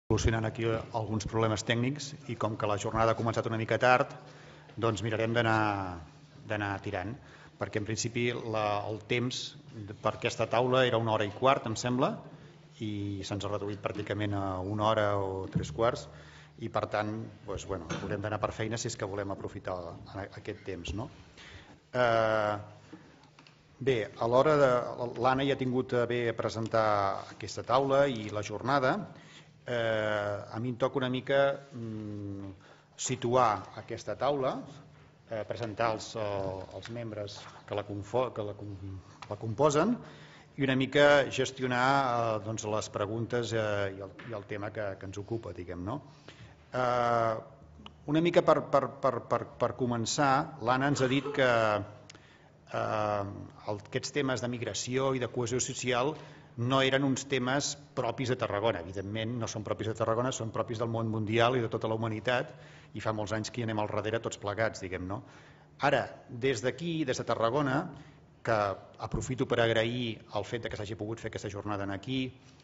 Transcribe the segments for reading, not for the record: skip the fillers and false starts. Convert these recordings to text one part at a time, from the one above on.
solucionant aquí alguns problemes tècnics i com que la jornada ha començat una mica tard, doncs mirarem d'anar tirant, perquè en principi el temps per aquesta taula era 1h15, em sembla, i se'ns ha reduït pràcticament a 1 hora o 3/4, i per tant doncs, haurem d'anar per feina si és que volem aprofitar aquest temps. No? Bé, a l'hora l'Anna ja ha tingut a bé presentar aquesta taula i la jornada. A mi em toca una mica situar aquesta taula, presentar els membres que la composen i una mica gestionar les preguntes i el tema que ens ocupa, diguem, no? Una mica per començar, l'Anna ens ha dit que aquests temes de migració i de cohesió social no eren uns temes propis de Tarragona. Evidentment no són propis de Tarragona, són propis del món mundial i de tota la humanitat, i fa molts anys que hi anem al darrere tots plegats, diguem, no? Ara, des d'aquí, des de Tarragona, que aprofito per agrair el fet que s'hagi pogut fer aquesta jornada aquí,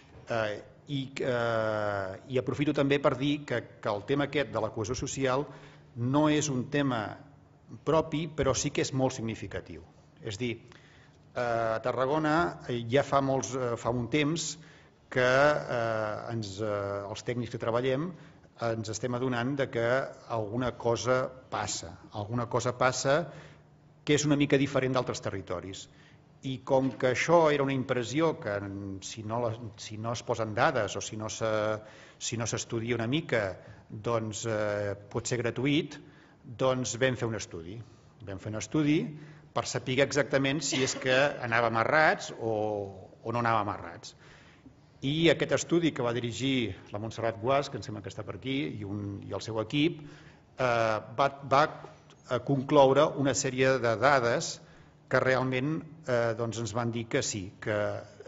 i aprofito també per dir que el tema aquest de la cohesió social no és un tema propi, però sí que és molt significatiu. És dir, a Tarragona ja fa un temps que els tècnics que treballem ens estem adonant que alguna cosa passa que és una mica diferent d'altres territoris. I com que això era una impressió que si no es posen dades o si no s'estudia una mica doncs pot ser gratuït, doncs vam fer un estudi. Vam fer un estudi per saber exactament si és que anàvem errats o no anàvem errats. I aquest estudi que va dirigir la Montserrat Guas, que em sembla que està per aquí, i el seu equip, va concloure una sèrie de dades que realment ens van dir que sí, que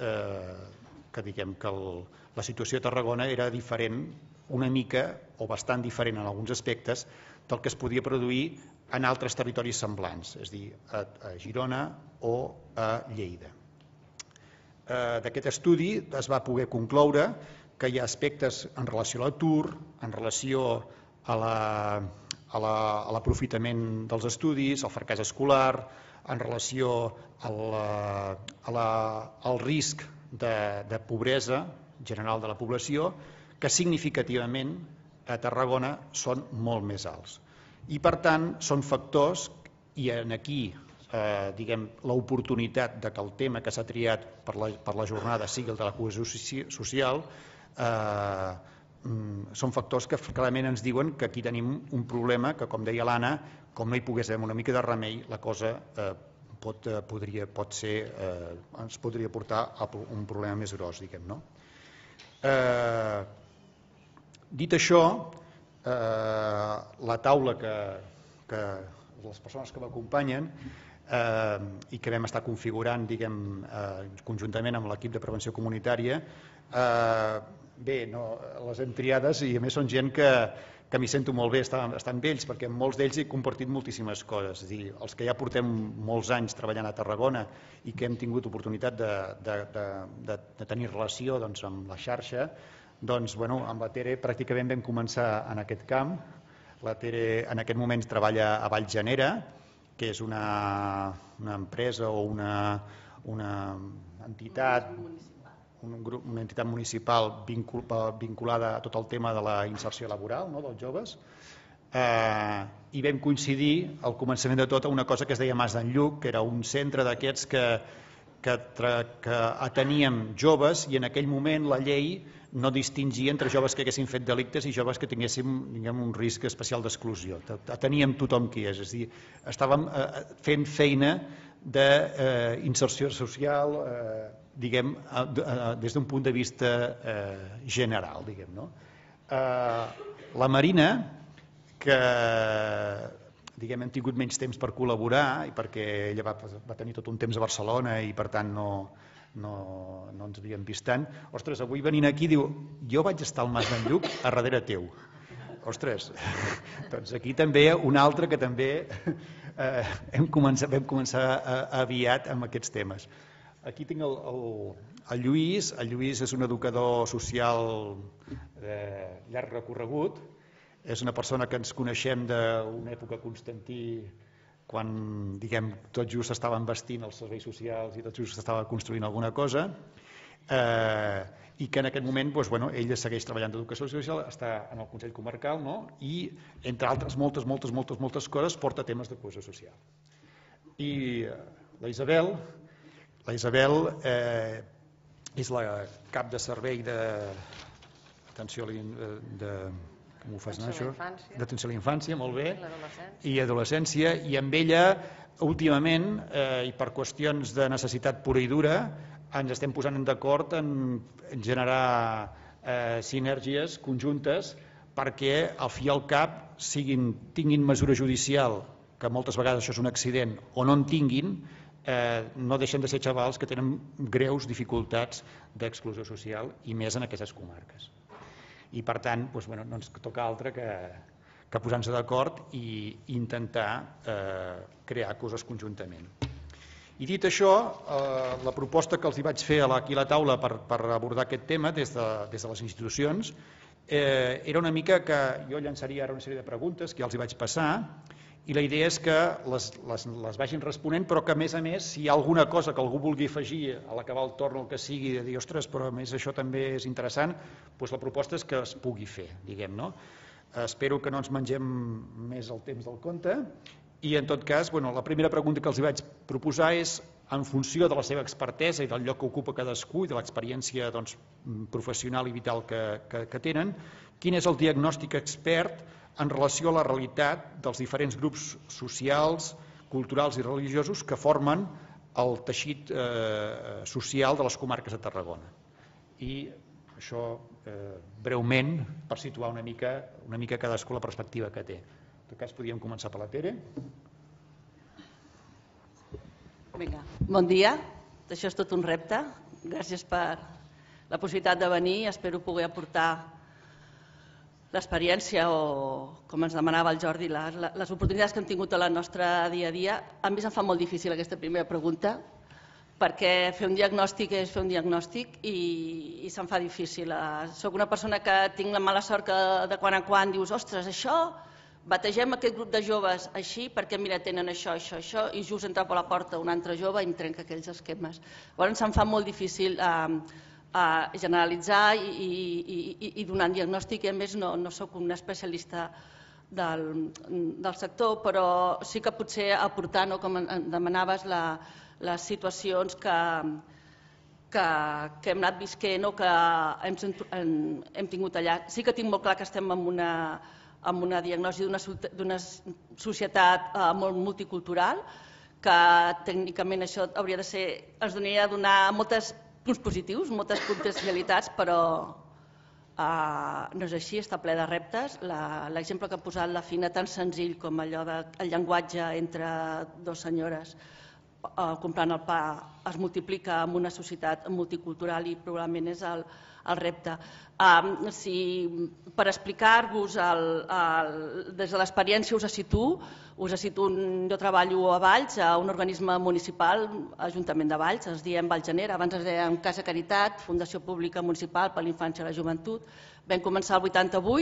la situació a Tarragona era diferent, una mica o bastant diferent en alguns aspectes del que es podia produir en altres territoris semblants, és a dir, a Girona o a Lleida. D'aquest estudi es va poder concloure que hi ha aspectes en relació a l'atur, en relació a l'aprofitament dels estudis, al fracàs escolar, en relació al risc de pobresa general de la població, que significativament a Tarragona són molt més alts. I per tant són factors, i aquí l'oportunitat que el tema que s'ha triat per la jornada sigui el de la cohesió social, són factors que clarament ens diuen que aquí tenim un problema que, com deia l'Anna, com no hi pogués haver una mica de remei, la cosa ens podria portar a un problema més gros, diguem, no? Dit això, la taula que les persones que m'acompanyen i que vam estar configurant, diguem, conjuntament amb l'equip de prevenció comunitària, bé, les hem triades i a més són gent que m'hi sento molt bé estar amb ells, perquè amb molts d'ells he compartit moltíssimes coses. És a dir, els que ja portem molts anys treballant a Tarragona i que hem tingut oportunitat de tenir relació amb la xarxa, doncs, amb la Tere pràcticament vam començar en aquest camp. La Tere en aquest moment treballa a Vallgenera, que és una empresa o una entitat municipal vinculada a tot el tema de la inserció laboral dels joves, i vam coincidir al començament de tot a una cosa que es deia Mas d'en Lluc, que era un centre d'aquests que ateníem joves, i en aquell moment la llei no distingia entre joves que haguessin fet delictes i joves que tinguessin un risc especial d'exclusió. Ateníem tothom qui és, és a dir, estàvem fent feina d'inserció social, diguem, des d'un punt de vista general, diguem, no? La Marina, que diguem, hem tingut menys temps per col·laborar i perquè ella va tenir tot un temps a Barcelona i per tant no ens havíem vist tant. Ostres, avui venint aquí diu, jo vaig estar al Mas d'en Lluc a darrere teu. Ostres, doncs aquí també un altre que també vam començar aviat amb aquests temes. aquí tinc el Lluís. El Lluís és un educador social de llarg recorregut. És una persona que ens coneixem d'una època Constantí, quan, diguem, tot just estaven vestint els serveis socials i tot just s'estava construint alguna cosa, i que en aquest moment ell segueix treballant d'educació social, està en el Consell Comarcal, i, entre altres moltes coses, porta temes de cohesió social. I la Isabel és la cap de servei d'atenció a la infància, molt bé, i adolescència, i amb ella últimament, i per qüestions de necessitat pura i dura, ens estem posant d'acord en generar sinergies conjuntes perquè al fi i al cap tinguin mesura judicial, que moltes vegades això és un accident, o no en tinguin, no deixen de ser xavals que tenen greus dificultats d'exclusió social i més en aquestes comarques. I per tant, no ens toca altre que posar-nos d'acord i intentar crear coses conjuntament. I dit això, la proposta que els vaig fer aquí a la taula per abordar aquest tema des de les institucions era una mica que jo llançaria ara una sèrie de preguntes que ja els vaig passar, i la idea és que les vagin responent, però que a més, si hi ha alguna cosa que algú vulgui afegir a l'acabar el torn o el que sigui, de dir, ostres, però a més això també és interessant, doncs la proposta és que es pugui fer, diguem, no? Espero que no ens mengem més el temps del compte, i en tot cas, la primera pregunta que els vaig proposar és, en funció de la seva expertesa i del lloc que ocupa cadascú i de l'experiència professional i vital que tenen, quin és el diagnòstic expert en relació a la realitat dels diferents grups socials, culturals i religiosos que formen el teixit social de les comarques de Tarragona. I això breument per situar una mica cadascú la perspectiva que té. En tot cas, podríem començar per la Tere. Vinga, bon dia. Això és tot un repte. Gràcies per la possibilitat de venir. Espero poder aportar l'experiència o, com ens demanava el Jordi, les oportunitats que hem tingut a la nostra dia a dia. A mi se'm fa molt difícil aquesta primera pregunta, perquè fer un diagnòstic és fer un diagnòstic i se'm fa difícil. Soc una persona que tinc la mala sort que de quan en quan dius, ostres, això, bategem aquest grup de joves així perquè mira, tenen això, i just entra per la porta un altre jove i em trenca aquells esquemes. Llavors se'm fa molt difícil generalitzar i donar un diagnòstic, i a més no soc un especialista del sector, però sí que potser aportar, com demanaves, les situacions que hem anat visquent o que hem tingut allà. Sí que tinc molt clar que estem en una diagnosi d'una societat molt multicultural, que tècnicament això hauria de ser, ens donaria a donar molts punts positius, moltes potencialitats, però no és així, està ple de reptes. L'exemple que ha posat la Fina, tan senzill com allò del llenguatge entre dues senyores comprant el pa, es multiplica en una societat multicultural i probablement és el repte. Per explicar-vos, des de l'experiència us situo, jo treballo a Valls, a un organisme municipal, Ajuntament de Valls, ens diem Vallgener, abans ens dèiem Casa Caritat, Fundació Pública Municipal per la Infància i la Joventut. Vam començar el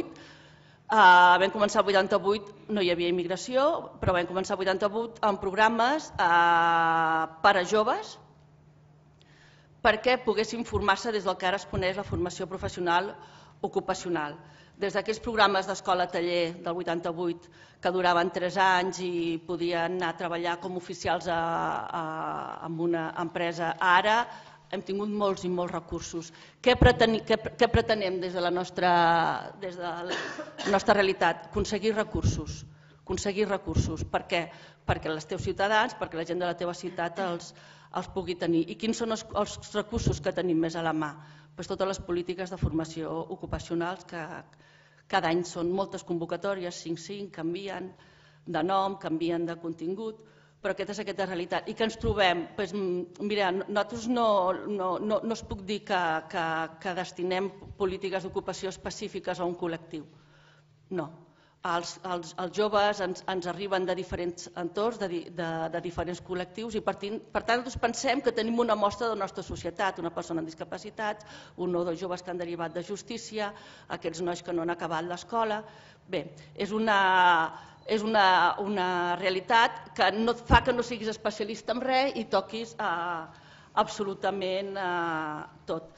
88, no hi havia immigració, però vam començar el 88 amb programes per a joves, perquè poguessin formar-se des del que ara es coneix la formació professional ocupacional. Des d'aquells programes d'escola-taller del 88 que duraven 3 anys i podien anar a treballar com oficials en una empresa, ara hem tingut molts i molts recursos. Què pretenem des de la nostra realitat? Aconseguir recursos. Per què? Perquè els teus ciutadans, perquè la gent de la teva ciutat els pugui tenir. I quins són els recursos que tenim més a la mà? Totes les polítiques de formació ocupacionals, que cada any són moltes convocatòries, 5, canvien de nom, canvien de contingut, però aquesta és aquesta realitat. I què ens trobem? Mira, nosaltres no us puc dir que destinem polítiques d'ocupació específiques a un col·lectiu. No. Els joves ens arriben de diferents entorns, de diferents col·lectius i per tant pensem que tenim una mostra de la nostra societat, una persona amb discapacitats, un o dos joves que han derivat de justícia, aquests nois que no han acabat l'escola. Bé, és una realitat que no fa que no siguis especialista en res i toquis absolutament tot.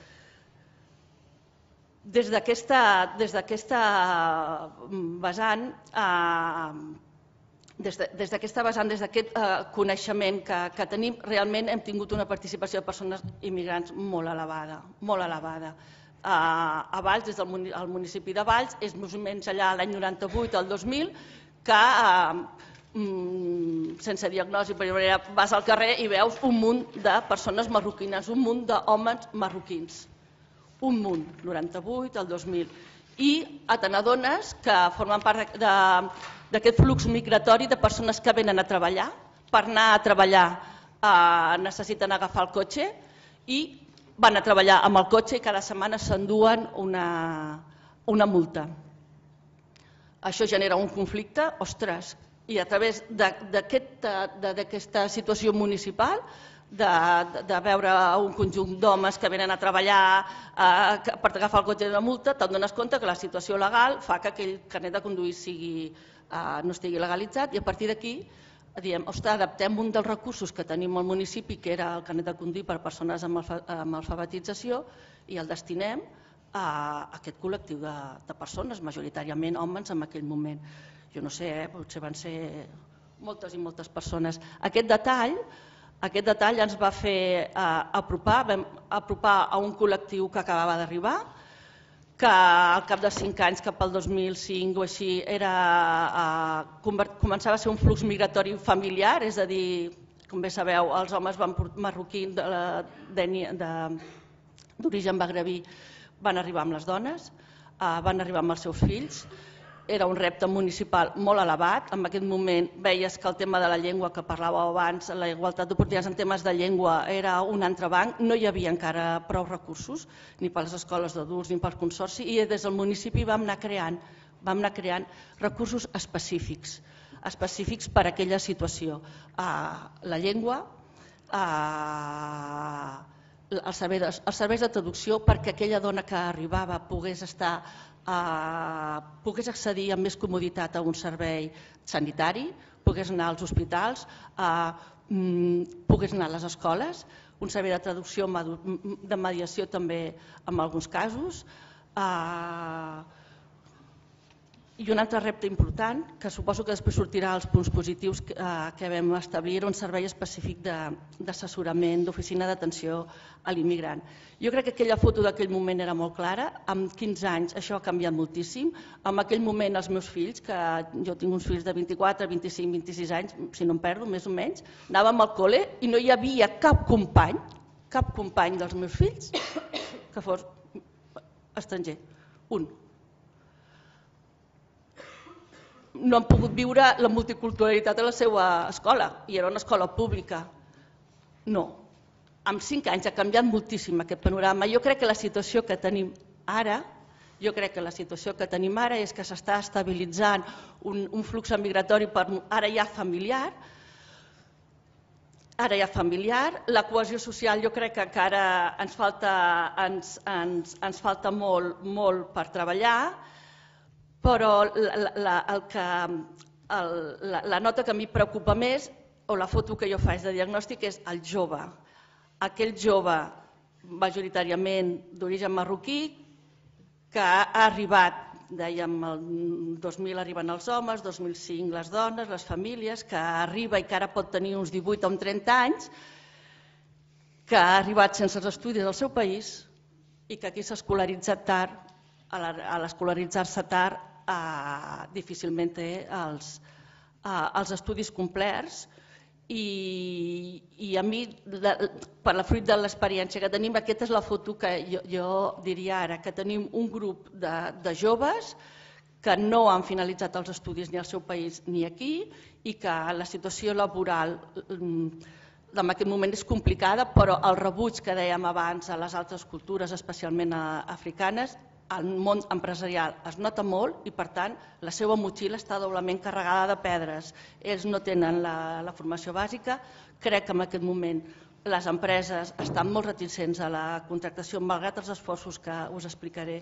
Des d'aquesta vessant, des d'aquest coneixement que tenim, realment hem tingut una participació de persones immigrants molt elevada, molt elevada. A Valls, des del municipi de Valls, és més o menys allà l'any 98 al 2000 que sense diagnosi, vas al carrer i veus un munt de persones marroquines, un munt d'homes marroquins. Un munt, 98 al 2000. I te n'adones que formen part d'aquest flux migratori de persones que venen a treballar. Per anar a treballar necessiten agafar el cotxe i van a treballar amb el cotxe i cada setmana s'enduen una multa. Això genera un conflicte, ostres, i a través d'aquesta situació municipal, de veure un conjunt d'homes que venen a treballar per agafar el cotxe d'una multa, te'n dones compte que la situació legal fa que aquell carnet de conduir no estigui legalitzat i a partir d'aquí diem, ostres, adaptem un dels recursos que tenim al municipi, que era el carnet de conduir per a persones amb alfabetització, i el destinem a aquest col·lectiu de persones, majoritàriament homes en aquell moment. Jo no sé, potser van ser moltes i moltes persones. Aquest detall ens va fer apropar a un col·lectiu que acabava d'arribar, que al cap de 5 anys, cap al 2005 o així, començava a ser un flux migratori familiar, és a dir, com bé sabeu, els homes marroquins d'origen magrebí van arribar amb les dones, van arribar amb els seus fills. Era un repte municipal molt elevat. En aquest moment veies que el tema de la llengua que parlàveu abans, la igualtat d'oportunitats en temes de llengua era un entrebanc, no hi havia encara prou recursos, ni per les escoles d'adults ni pel consorci, i des del municipi vam anar creant recursos específics per a aquella situació. La llengua, els serveis de traducció perquè aquella dona que arribava pogués accedir amb més comoditat a un servei sanitari, pogués anar als hospitals, pogués anar a les escoles, un servei de traducció, de mediació també en alguns casos. I un altre repte important, que suposo que després sortirà als punts positius que vam establir, era un servei específic d'assessorament, d'oficina d'atenció a l'immigrant. Jo crec que aquella foto d'aquell moment era molt clara, amb 15 anys això ha canviat moltíssim. En aquell moment els meus fills, que jo tinc uns fills de 24, 25, 26 anys, si no em perdo, més o menys, anàvem al col·le i no hi havia cap company dels meus fills que fos estranger, un. No han pogut viure la multiculturalitat a la seva escola, i era una escola pública. No. En 5 anys ha canviat moltíssim aquest panorama. Jo crec que la situació que tenim ara és que s'està estabilitzant un flux migratori ara ja familiar. La cohesió social jo crec que encara ens falta molt per treballar, però la nota que a mi preocupa més, o la foto que jo faig de diagnòstic, és el jove. Aquell jove majoritàriament d'origen marroquí que ha arribat, dèiem, el 2000 arriben els homes, 2005 les dones, les famílies, que arriba i que ara pot tenir uns 18 o 30 anys, que ha arribat sense els estudis al seu país i que aquí s'ha escolaritzat tard. A l'escolaritzar-se tard difícilment té els estudis complerts i a mi, per la fruit de l'experiència que tenim, aquesta és la foto que jo diria ara, que tenim un grup de joves que no han finalitzat els estudis ni al seu país ni aquí i que la situació laboral en aquest moment és complicada, però el rebuig que dèiem abans a les altres cultures, especialment africanes, al món empresarial es nota molt i, per tant, la seva motxilla està doblement carregada de pedres. Ells no tenen la formació bàsica. Crec que en aquest moment les empreses estan molt reticents a la contractació, malgrat els esforços que us explicaré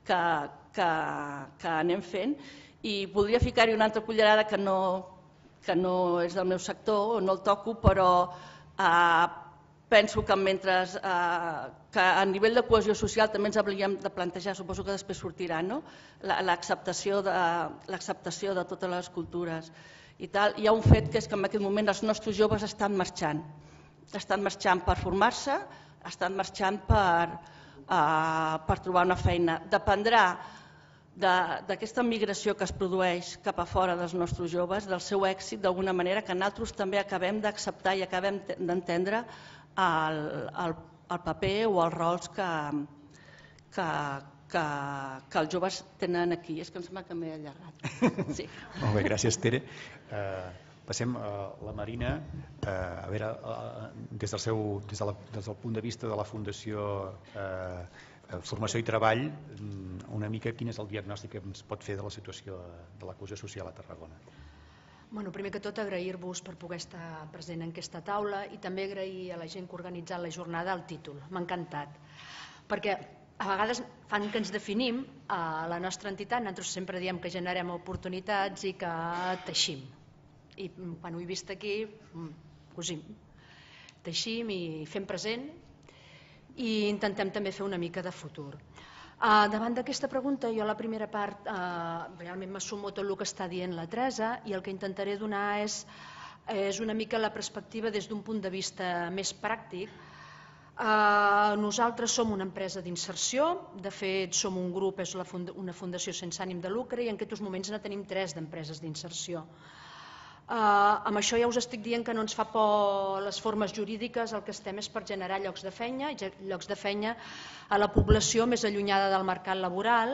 que anem fent. I podria ficar-hi una altra cullerada que no és del meu sector, no el toco, però penso que mentre que a nivell de cohesió social també ens hauríem de plantejar, suposo que després sortirà, l'acceptació de totes les cultures i tal. Hi ha un fet que és que en aquest moment els nostres joves estan marxant per formar-se, estan marxant per trobar una feina. Dependrà d'aquesta migració que es produeix cap a fora dels nostres joves, del seu èxit, d'alguna manera que nosaltres també acabem d'acceptar i acabem d'entendre el paper o els rols que els joves tenen aquí. És que em sembla que m'he allargat. Sí. Molt bé, gràcies, Tere. Passem a la Marina. A veure, des del punt de vista de la Fundació Formació i Treball, una mica quin és el diagnòstic que ens pot fer de la situació de la cohesió social a Tarragona? Bueno, primer que tot, agrair-vos per poder estar present en aquesta taula i també agrair a la gent que ha organitzat la jornada el títol. M'ha encantat. Perquè a vegades fan que ens definim a la nostra entitat, nosaltres sempre diem que generem oportunitats i que teixim. I quan ho he vist aquí, cosim. Teixim i fem present i intentem també fer una mica de futur. Davant d'aquesta pregunta, jo a la primera part realment m'assumo tot el que està dient la Teresa i el que intentaré donar és una mica la perspectiva des d'un punt de vista més pràctic. Nosaltres som una empresa d'inserció, de fet som un grup, és una fundació sense ànim de lucre i en aquests moments ne tenim 3 d'empreses d'inserció. Amb això ja us estic dient que no ens fa por les formes jurídiques, el que estem és per generar llocs de feina a la població més allunyada del mercat laboral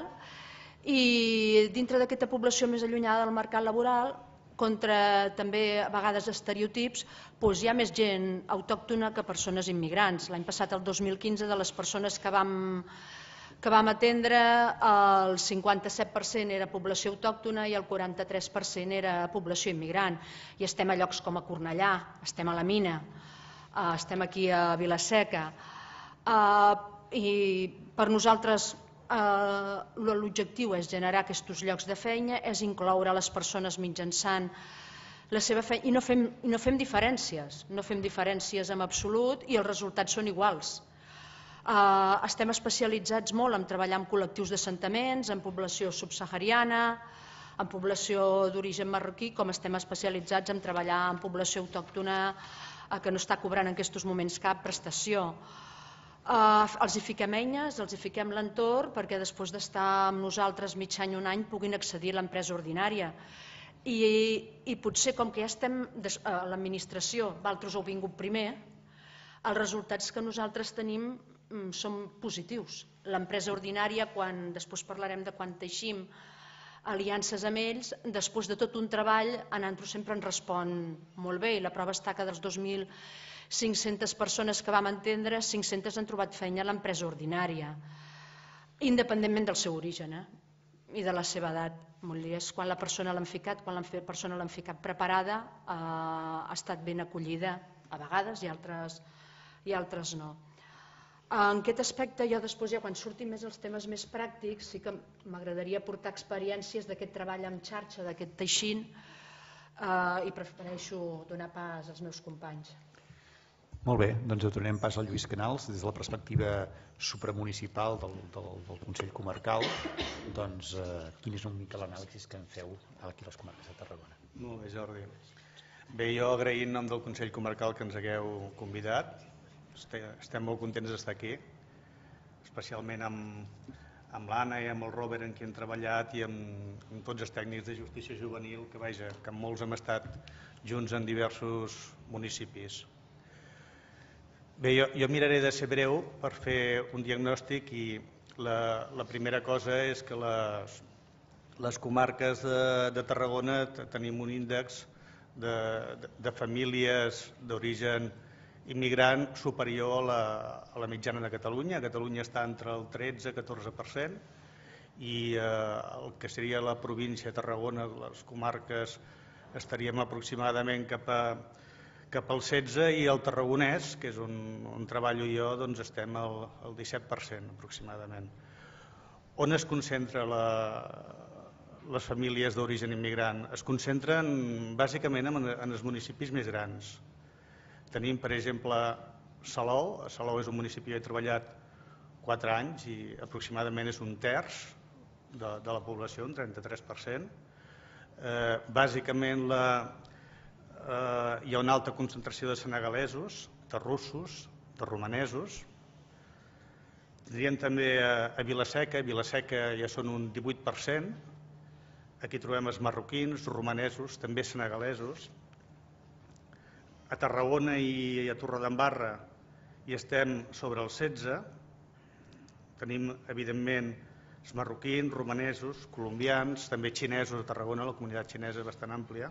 i dintre d'aquesta població més allunyada del mercat laboral, contra també a vegades estereotips, hi ha més gent autòctona que persones immigrants. L'any passat, el 2015, de les persones que vam atendre, el 57% era població autòctona i el 43% era població immigrant. I estem a llocs com a Cornellà, estem a la Mina, estem aquí a Vila-seca. I per nosaltres l'objectiu és generar aquests llocs de feina, és incloure les persones mitjançant la seva feina i no fem diferències, no fem diferències en absolut i els resultats són iguals. Estem especialitzats molt en treballar amb col·lectius d'assentaments, en població subsahariana, en població d'origen marroquí, com estem especialitzats en treballar en població autòctona que no està cobrant en aquests moments cap prestació. Els hi fiquem eines, els hi fiquem l'entorn perquè després d'estar amb nosaltres mig any, un any, puguin accedir a l'empresa ordinària. I potser, com que ja estem a l'administració, vosaltres heu vingut primer, els resultats que nosaltres tenim són positius. L'empresa ordinària, després parlarem de quan teixim aliances amb ells, després de tot un treball, a nosaltres sempre ens respon molt bé i la prova està que dels 2.500 persones que vam entendre, 500 han trobat feina a l'empresa ordinària, independentment del seu origen i de la seva edat. Quan la persona l'han ficat preparada, ha estat ben acollida a vegades i altres no. En aquest aspecte, jo després, quan surtin més els temes més pràctics, sí que m'agradaria portar experiències d'aquest treball en xarxa, d'aquest teixint, i prefereixo donar pas als meus companys. Molt bé, doncs donem pas al Lluís Canals. Des de la perspectiva supramunicipal del Consell Comarcal, doncs quin és una mica l'anàlisi que en feu aquí a les comarques de Tarragona? Molt bé, Jordi. Bé, jo agraïm en nom del Consell Comarcal que ens hagueu convidat. Estem molt contents d'estar aquí, especialment amb l'Anna i amb el Robert, amb qui hem treballat, i amb tots els tècnics de justícia juvenil, que amb molts hem estat junts en diversos municipis. Bé, jo miraré de ser breu per fer un diagnòstic i la primera cosa és que les comarques de Tarragona tenim un índex de famílies d'origen immigrant superior a la mitjana de Catalunya. A Catalunya està entre el 13 i 14%, i el que seria la província de Tarragona, les comarques, estaríem aproximadament cap al 16%, i el tarragonès, que és on treballo jo, doncs estem al 17% aproximadament. On es concentra les famílies d'origen immigrant? Es concentren bàsicament en els municipis més grans. Tenim, per exemple, Salou. Salou és un municipi que he treballat 4 anys i aproximadament és un terç de la població, un 33%. Bàsicament hi ha una alta concentració de senegalesos, de russos, de romanesos. Tindríem també a Vila-seca. A Vila-seca ja són un 18%. Aquí trobem els marroquins, romanesos, també senegalesos. A Tarragona i a Torredembarra hi estem sobre el 16%. Tenim, evidentment, els marroquins, romanesos, colombians, també xinesos a Tarragona, la comunitat xinesa és bastant àmplia.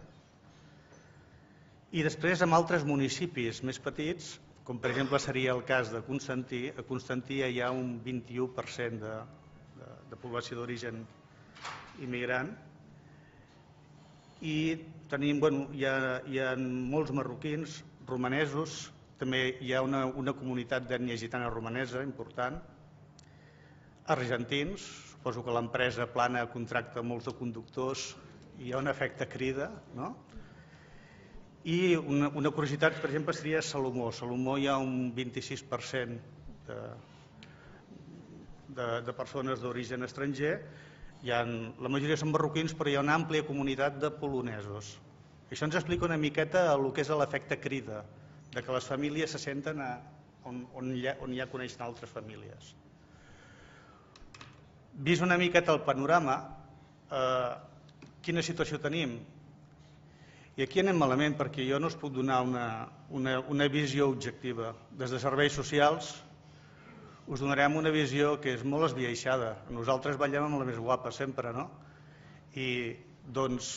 I després, en altres municipis més petits, com per exemple seria el cas de Constantí, a Constantí hi ha un 21% de població d'origen immigrant, i tenim, hi ha molts marroquins, romanesos, també hi ha una comunitat d'ètnia gitana romanesa important, argentins, suposo que l'empresa Plana contracta molts de conductors i hi ha un efecte crida, no? I una curiositat, per exemple, seria Salomó. A Salomó hi ha un 26% de persones d'origen estranger. La majoria són marroquins, però hi ha una àmplia comunitat de polonesos. Això ens explica una miqueta el que és l'efecte crida, de que les famílies se senten on ja coneixen altres famílies. Vist una miqueta el panorama, quina situació tenim? I aquí anem malament, perquè jo no us puc donar una visió objectiva. Des de serveis socials us donarem una visió que és molt esbiaixada. Nosaltres ballem amb la més guapa sempre, no? I doncs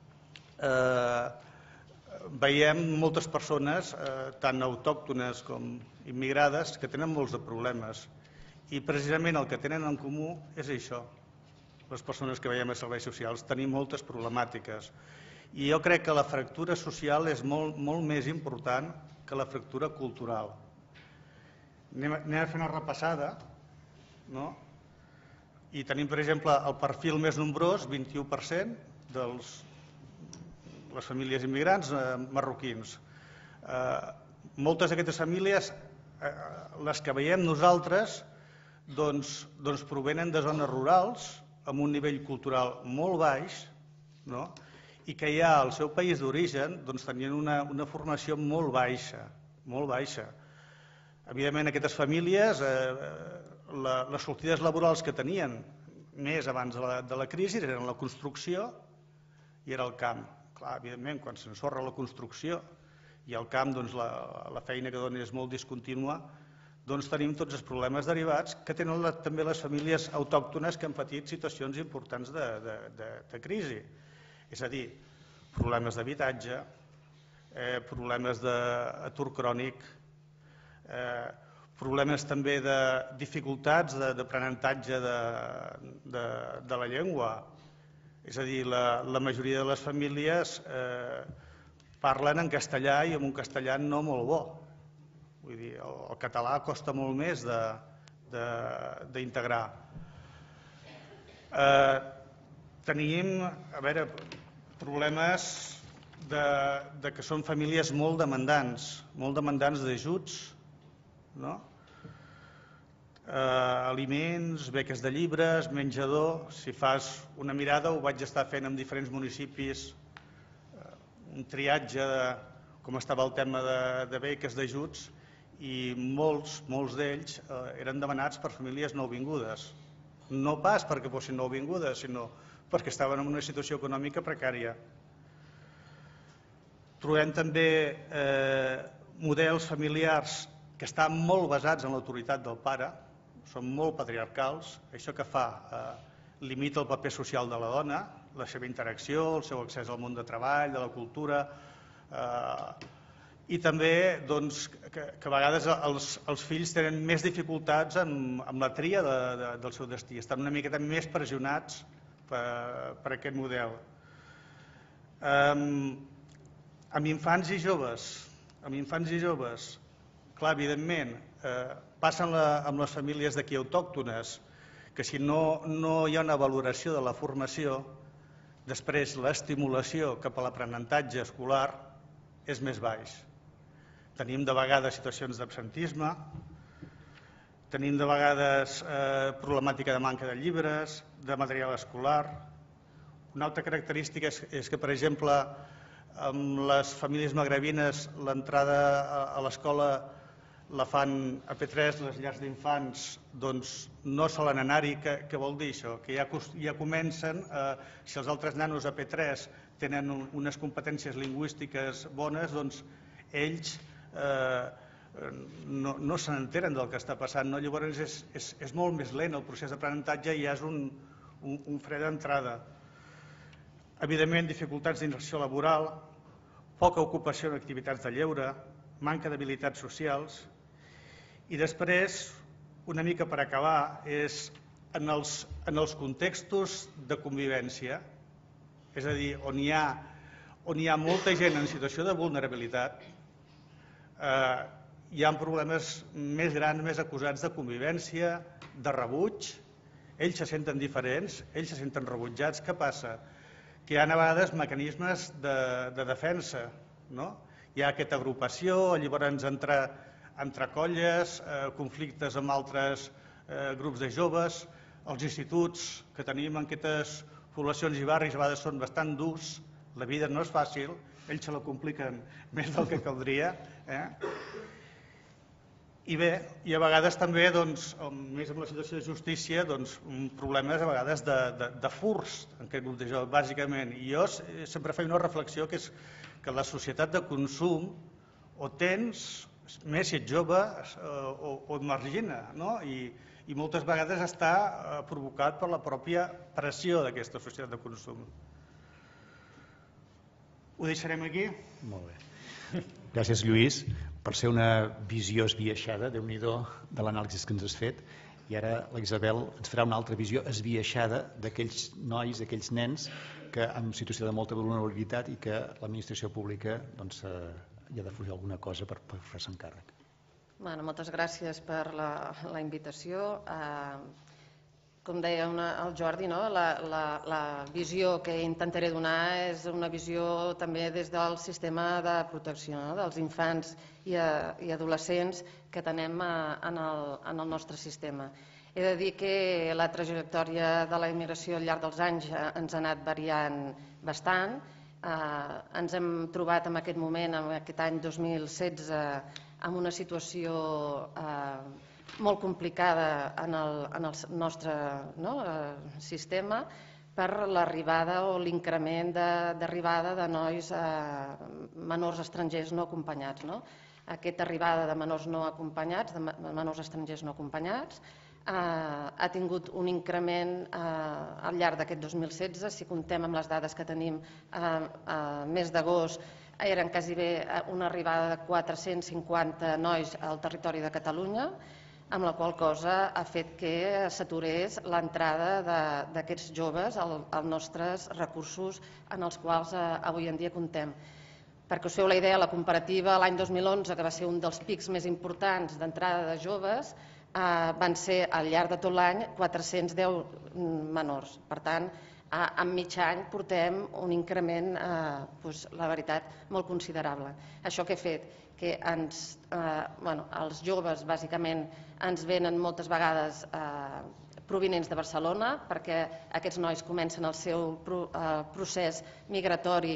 veiem moltes persones, tant autòctones com immigrades, que tenen molts de problemes. I precisament el que tenen en comú és això. Les persones que veiem a serveis socials tenim moltes problemàtiques. I jo crec que la fractura social és molt més important que la fractura cultural. Anem a fer una repassada, no? I tenim, per exemple, el perfil més nombrós, 21% de les famílies immigrants marroquins. Moltes d'aquestes famílies, les que veiem nosaltres, doncs provenen de zones rurals amb un nivell cultural molt baix, no? I que ja al seu país d'origen tenien una formació molt baixa, molt baixa. Evidentment, aquestes famílies, les sortides laborals que tenien més abans de la crisi eren la construcció i era el camp. Clar, evidentment, quan s'ensorra la construcció i al camp la feina que dona és molt discontínua, doncs tenim tots els problemes derivats que tenen també les famílies autòctones que han patit situacions importants de crisi. És a dir, problemes d'habitatge, problemes d'atur crònic, problemes també de dificultats d'aprenentatge de la llengua. És a dir, la majoria de les famílies parlen en castellà i amb un castellà no molt bo. Vull dir, el català costa molt més d'integrar. Tenim, problemes que són famílies molt demandants d'ajuts, no? Aliments, beques de llibres, menjador. Si fas una mirada, ho vaig estar fent en diferents municipis, un triatge de com estava el tema de beques d'ajuts, i molts d'ells eren demanats per famílies nouvingudes. No pas perquè fossin nouvingudes, sinó perquè estaven en una situació econòmica precària. Trobem també models familiars que estan molt basats en l'autoritat del pare, són molt patriarcals. Això que fa? Limita el paper social de la dona, la seva interacció, el seu accés al món de treball, de la cultura, i també que a vegades els fills tenen més dificultats amb la tria del seu destí, estan una miqueta més pressionats per aquest model. Amb infants i joves, clar, evidentment, passen amb les famílies d'aquí autòctones, que si no hi ha una valoració de la formació, després l'estimulació cap a l'aprenentatge escolar és més baix. Tenim de vegades situacions d'absentisme, tenim de vegades problemàtica de manca de llibres, de material escolar. Una altra característica és que, per exemple, amb les famílies magrebines l'entrada a l'escola la fan a P3, les llars d'infants no solen anar-hi. Què vol dir això? Que ja comencen, si els altres nanos a P3 tenen unes competències lingüístiques bones, doncs ells no se n'enteren del que està passant. Llavors és molt més lent el procés d'aprenentatge i ja és un fre d'entrada. Evidentment, dificultats d'inserció laboral, poca ocupació en activitats de lleure, manca d'habilitats socials. I després, una mica per acabar, és en els contextos de convivència, és a dir, on hi ha molta gent en situació de vulnerabilitat, hi ha problemes més grans, més acusats de convivència, de rebuig. Ells se senten diferents, ells se senten rebutjats. Què passa? Que hi ha a vegades mecanismes de defensa. Hi ha aquesta agrupació, llavors entre colles, conflictes amb altres grups de joves. Els instituts que tenim en aquestes poblacions i barris a vegades són bastant durs, la vida no és fàcil, ells se la compliquen més del que caldria. I bé, i a vegades també, més amb la situació de justícia, problemes a vegades de furs en aquest grup de joves, bàsicament. I jo sempre faig una reflexió, que és que la societat de consum o tens, més si ets jove, o et margina, i moltes vegades està provocat per la pròpia pressió d'aquesta societat de consum. Ho deixarem aquí? Molt bé. Gràcies, Lluís, per ser una visió esbiaixada, Déu-n'hi-do, de l'anàlisi que ens has fet. I ara la Isabel ens farà una altra visió esbiaixada d'aquells nois, d'aquells nens que en situació de molta vulnerabilitat i que l'administració pública hi ha de fer alguna cosa per fer-se'n càrrec. Moltes gràcies per la invitació. Com deia el Jordi, la visió que intentaré donar és una visió també des del sistema de protecció dels infants i adolescents que tenem en el nostre sistema. He de dir que la trajectòria de la immigració al llarg dels anys ens ha anat variant bastant. Ens hem trobat en aquest moment, en aquest any 2016, amb una situació molt complicada en el nostre sistema per l'arribada o l'increment d'arribada de nois menors estrangers no acompanyats. Aquesta arribada de menors no acompanyats, de menors estrangers no acompanyats, ha tingut un increment al llarg d'aquest 2016. Si comptem amb les dades que tenim a mes d'agost, eren quasi bé una arribada de 450 nois al territori de Catalunya, amb la qual cosa ha fet que s'aturés l'entrada d'aquests joves als nostres recursos en els quals avui en dia comptem. Perquè us feu la idea, la comparativa l'any 2011, que va ser un dels pics més importants d'entrada de joves, van ser al llarg de tot l'any 410 menors. Per tant, en mig any portem un increment, la veritat, molt considerable. Això què ha fet? Que els joves bàsicament ens venen moltes vegades provinents de Barcelona, perquè aquests nois comencen el seu procés migratori,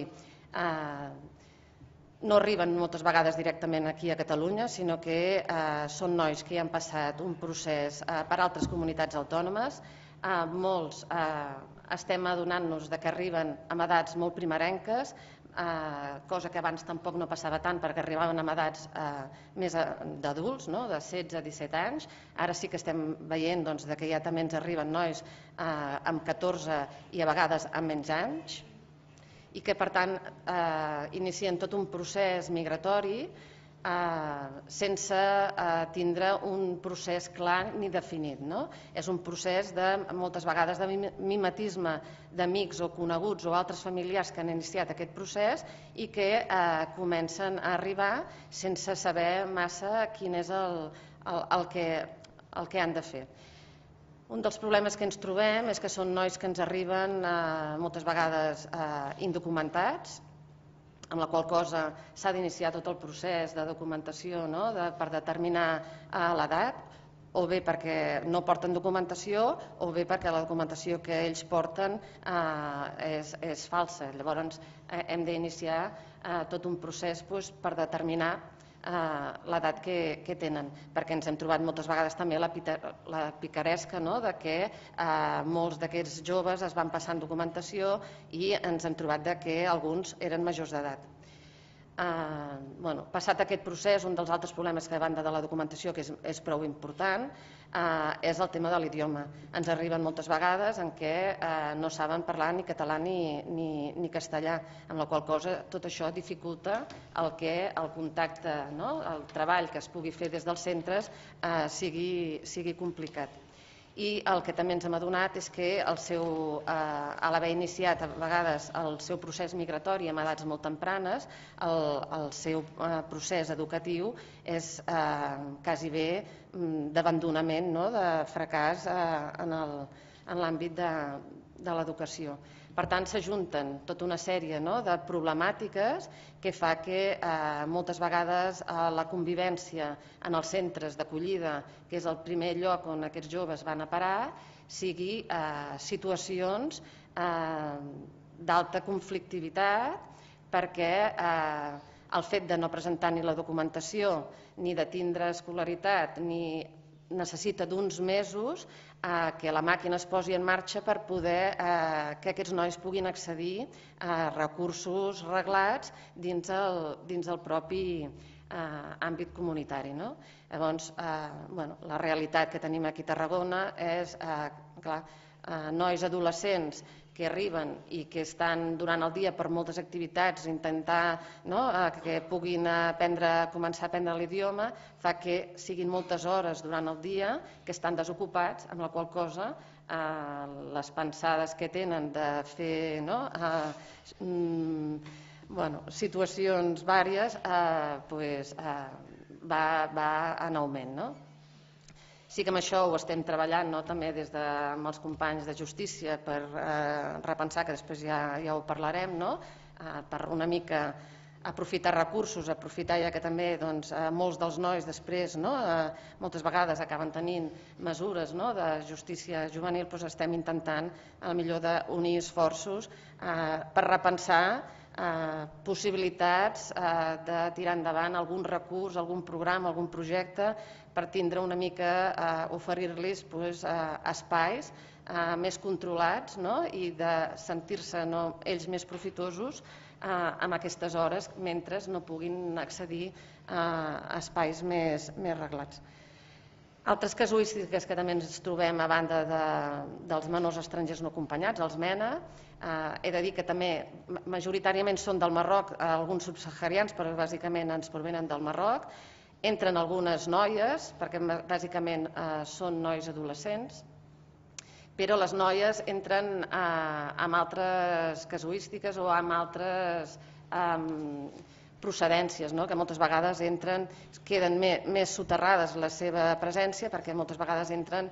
no arriben moltes vegades directament aquí a Catalunya, sinó que són nois que ja han passat un procés per altres comunitats autònomes. Molts estem adonant-nos que arriben amb edats molt primerenques, cosa que abans tampoc no passava tant perquè arribaven amb edats més d'adults, de 16 a 17 anys. Ara sí que estem veient que ja també ens arriben nois amb 14 i a vegades amb menys anys. i que per tant inicien tot un procés migratori sense tindre un procés clar ni definit. És un procés moltes vegades de mimetisme d'amics o coneguts o altres familiars que han iniciat aquest procés i que comencen a arribar sense saber massa quin és el que han de fer. Un dels problemes que ens trobem és que són nois que ens arriben moltes vegades indocumentats, amb la qual cosa s'ha d'iniciar tot el procés de documentació per determinar l'edat, o bé perquè no porten documentació o bé perquè la documentació que ells porten és falsa. Llavors hem d'iniciar tot un procés per determinar l'edat que tenen, perquè ens hem trobat moltes vegades també la picaresca que molts d'aquests joves es van passar en documentació i ens hem trobat que alguns eren majors d'edat. Passat aquest procés, un dels altres problemes que a banda de la documentació, que és prou important, és el tema de l'idioma. Ens arriben moltes vegades en què no saben parlar ni català ni castellà, amb la qual cosa tot això dificulta que el contacte, el treball que es pugui fer des dels centres sigui complicat. I el que també ens hem adonat és que a l'haver iniciat a vegades el seu procés migratori amb edats molt tempranes, el seu procés educatiu és quasi bé d'abandonament, de fracàs en l'àmbit de l'educació. Per tant, s'ajunten tota una sèrie de problemàtiques que fa que moltes vegades la convivència en els centres d'acollida, que és el primer lloc on aquests joves van a parar, sigui situacions d'alta conflictivitat, perquè el fet de no presentar ni la documentació ni de tindre escolaritat necessita d'uns mesos que la màquina es posi en marxa per poder que aquests nois puguin accedir a recursos reglats dins el propi àmbit comunitari. Llavors, la realitat que tenim aquí a Tarragona és nois adolescents que arriben i que estan durant el dia per moltes activitats, intentar que puguin començar a aprendre l'idioma, fa que siguin moltes hores durant el dia que estan desocupats, amb la qual cosa les pensades que tenen de fer situacions vàries va en augment. Sí que amb això ho estem treballant també des amb els companys de justícia per repensar, que després ja ho parlarem, per una mica aprofitar recursos, aprofitar ja que també molts dels nois després moltes vegades acaben tenint mesures de justícia juvenil, doncs estem intentant potser d'unir esforços per repensar possibilitats de tirar endavant algun recurs, algun programa, algun projecte per tindre una mica, oferir-los espais més controlats i de sentir-se ells més profitosos amb aquestes hores mentre no puguin accedir a espais més reglats. Altres casuístiques que també ens trobem a banda dels menors estrangers no acompanyats, els MENA, he de dir que també majoritàriament són del Marroc, alguns subsaharians, però bàsicament ens provenen del Marroc. Entren algunes noies, perquè bàsicament són nois adolescents, però les noies entren amb altres casuístiques o amb altres procedències, que moltes vegades queden més soterrades la seva presència perquè moltes vegades entren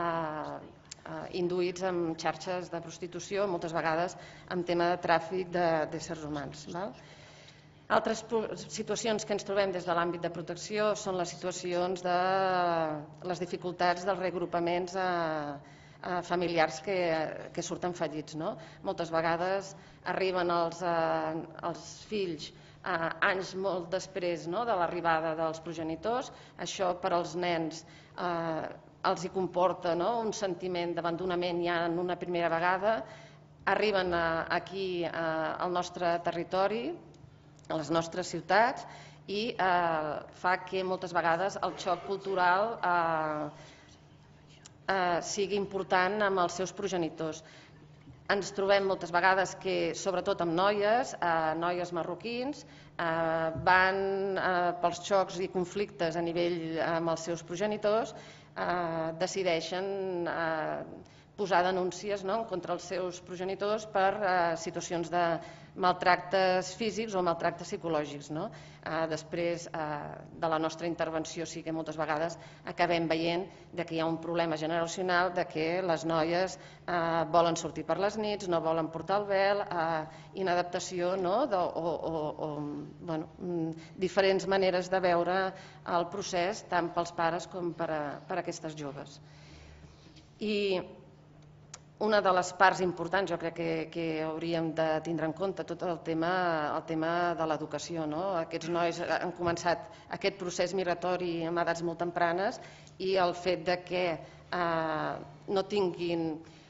induïts en xarxes de prostitució, moltes vegades en tema de tràfic d'éssers humans. Altres situacions que ens trobem des de l'àmbit de protecció són les situacions de les dificultats dels reagrupaments familiars que surten fallits. Moltes vegades arriben els fills anys molt després de l'arribada dels progenitors. Això per als nens els hi comporta un sentiment d'abandonament ja en una primera vegada. Arriben aquí al nostre territori, a les nostres ciutats, i fa que moltes vegades el xoc cultural sigui important amb els seus progenitors. Ens trobem moltes vegades que, sobretot amb noies marroquins, van pels xocs i conflictes a nivell amb els seus progenitors, decideixen posar denúncies contra els seus progenitors per situacions de maltractes físics o maltractes psicològics. Després de la nostra intervenció sí que moltes vegades acabem veient que hi ha un problema generacional, que les noies volen sortir per les nits, no volen portar el vel, inadaptació o diferents maneres de veure el procés tant pels pares com per a aquestes joves. I una de les parts importants, jo crec que hauríem de tindre en compte tot el tema de l'educació. Aquests nois han començat aquest procés migratori amb edats molt tempranes i el fet que no tinguin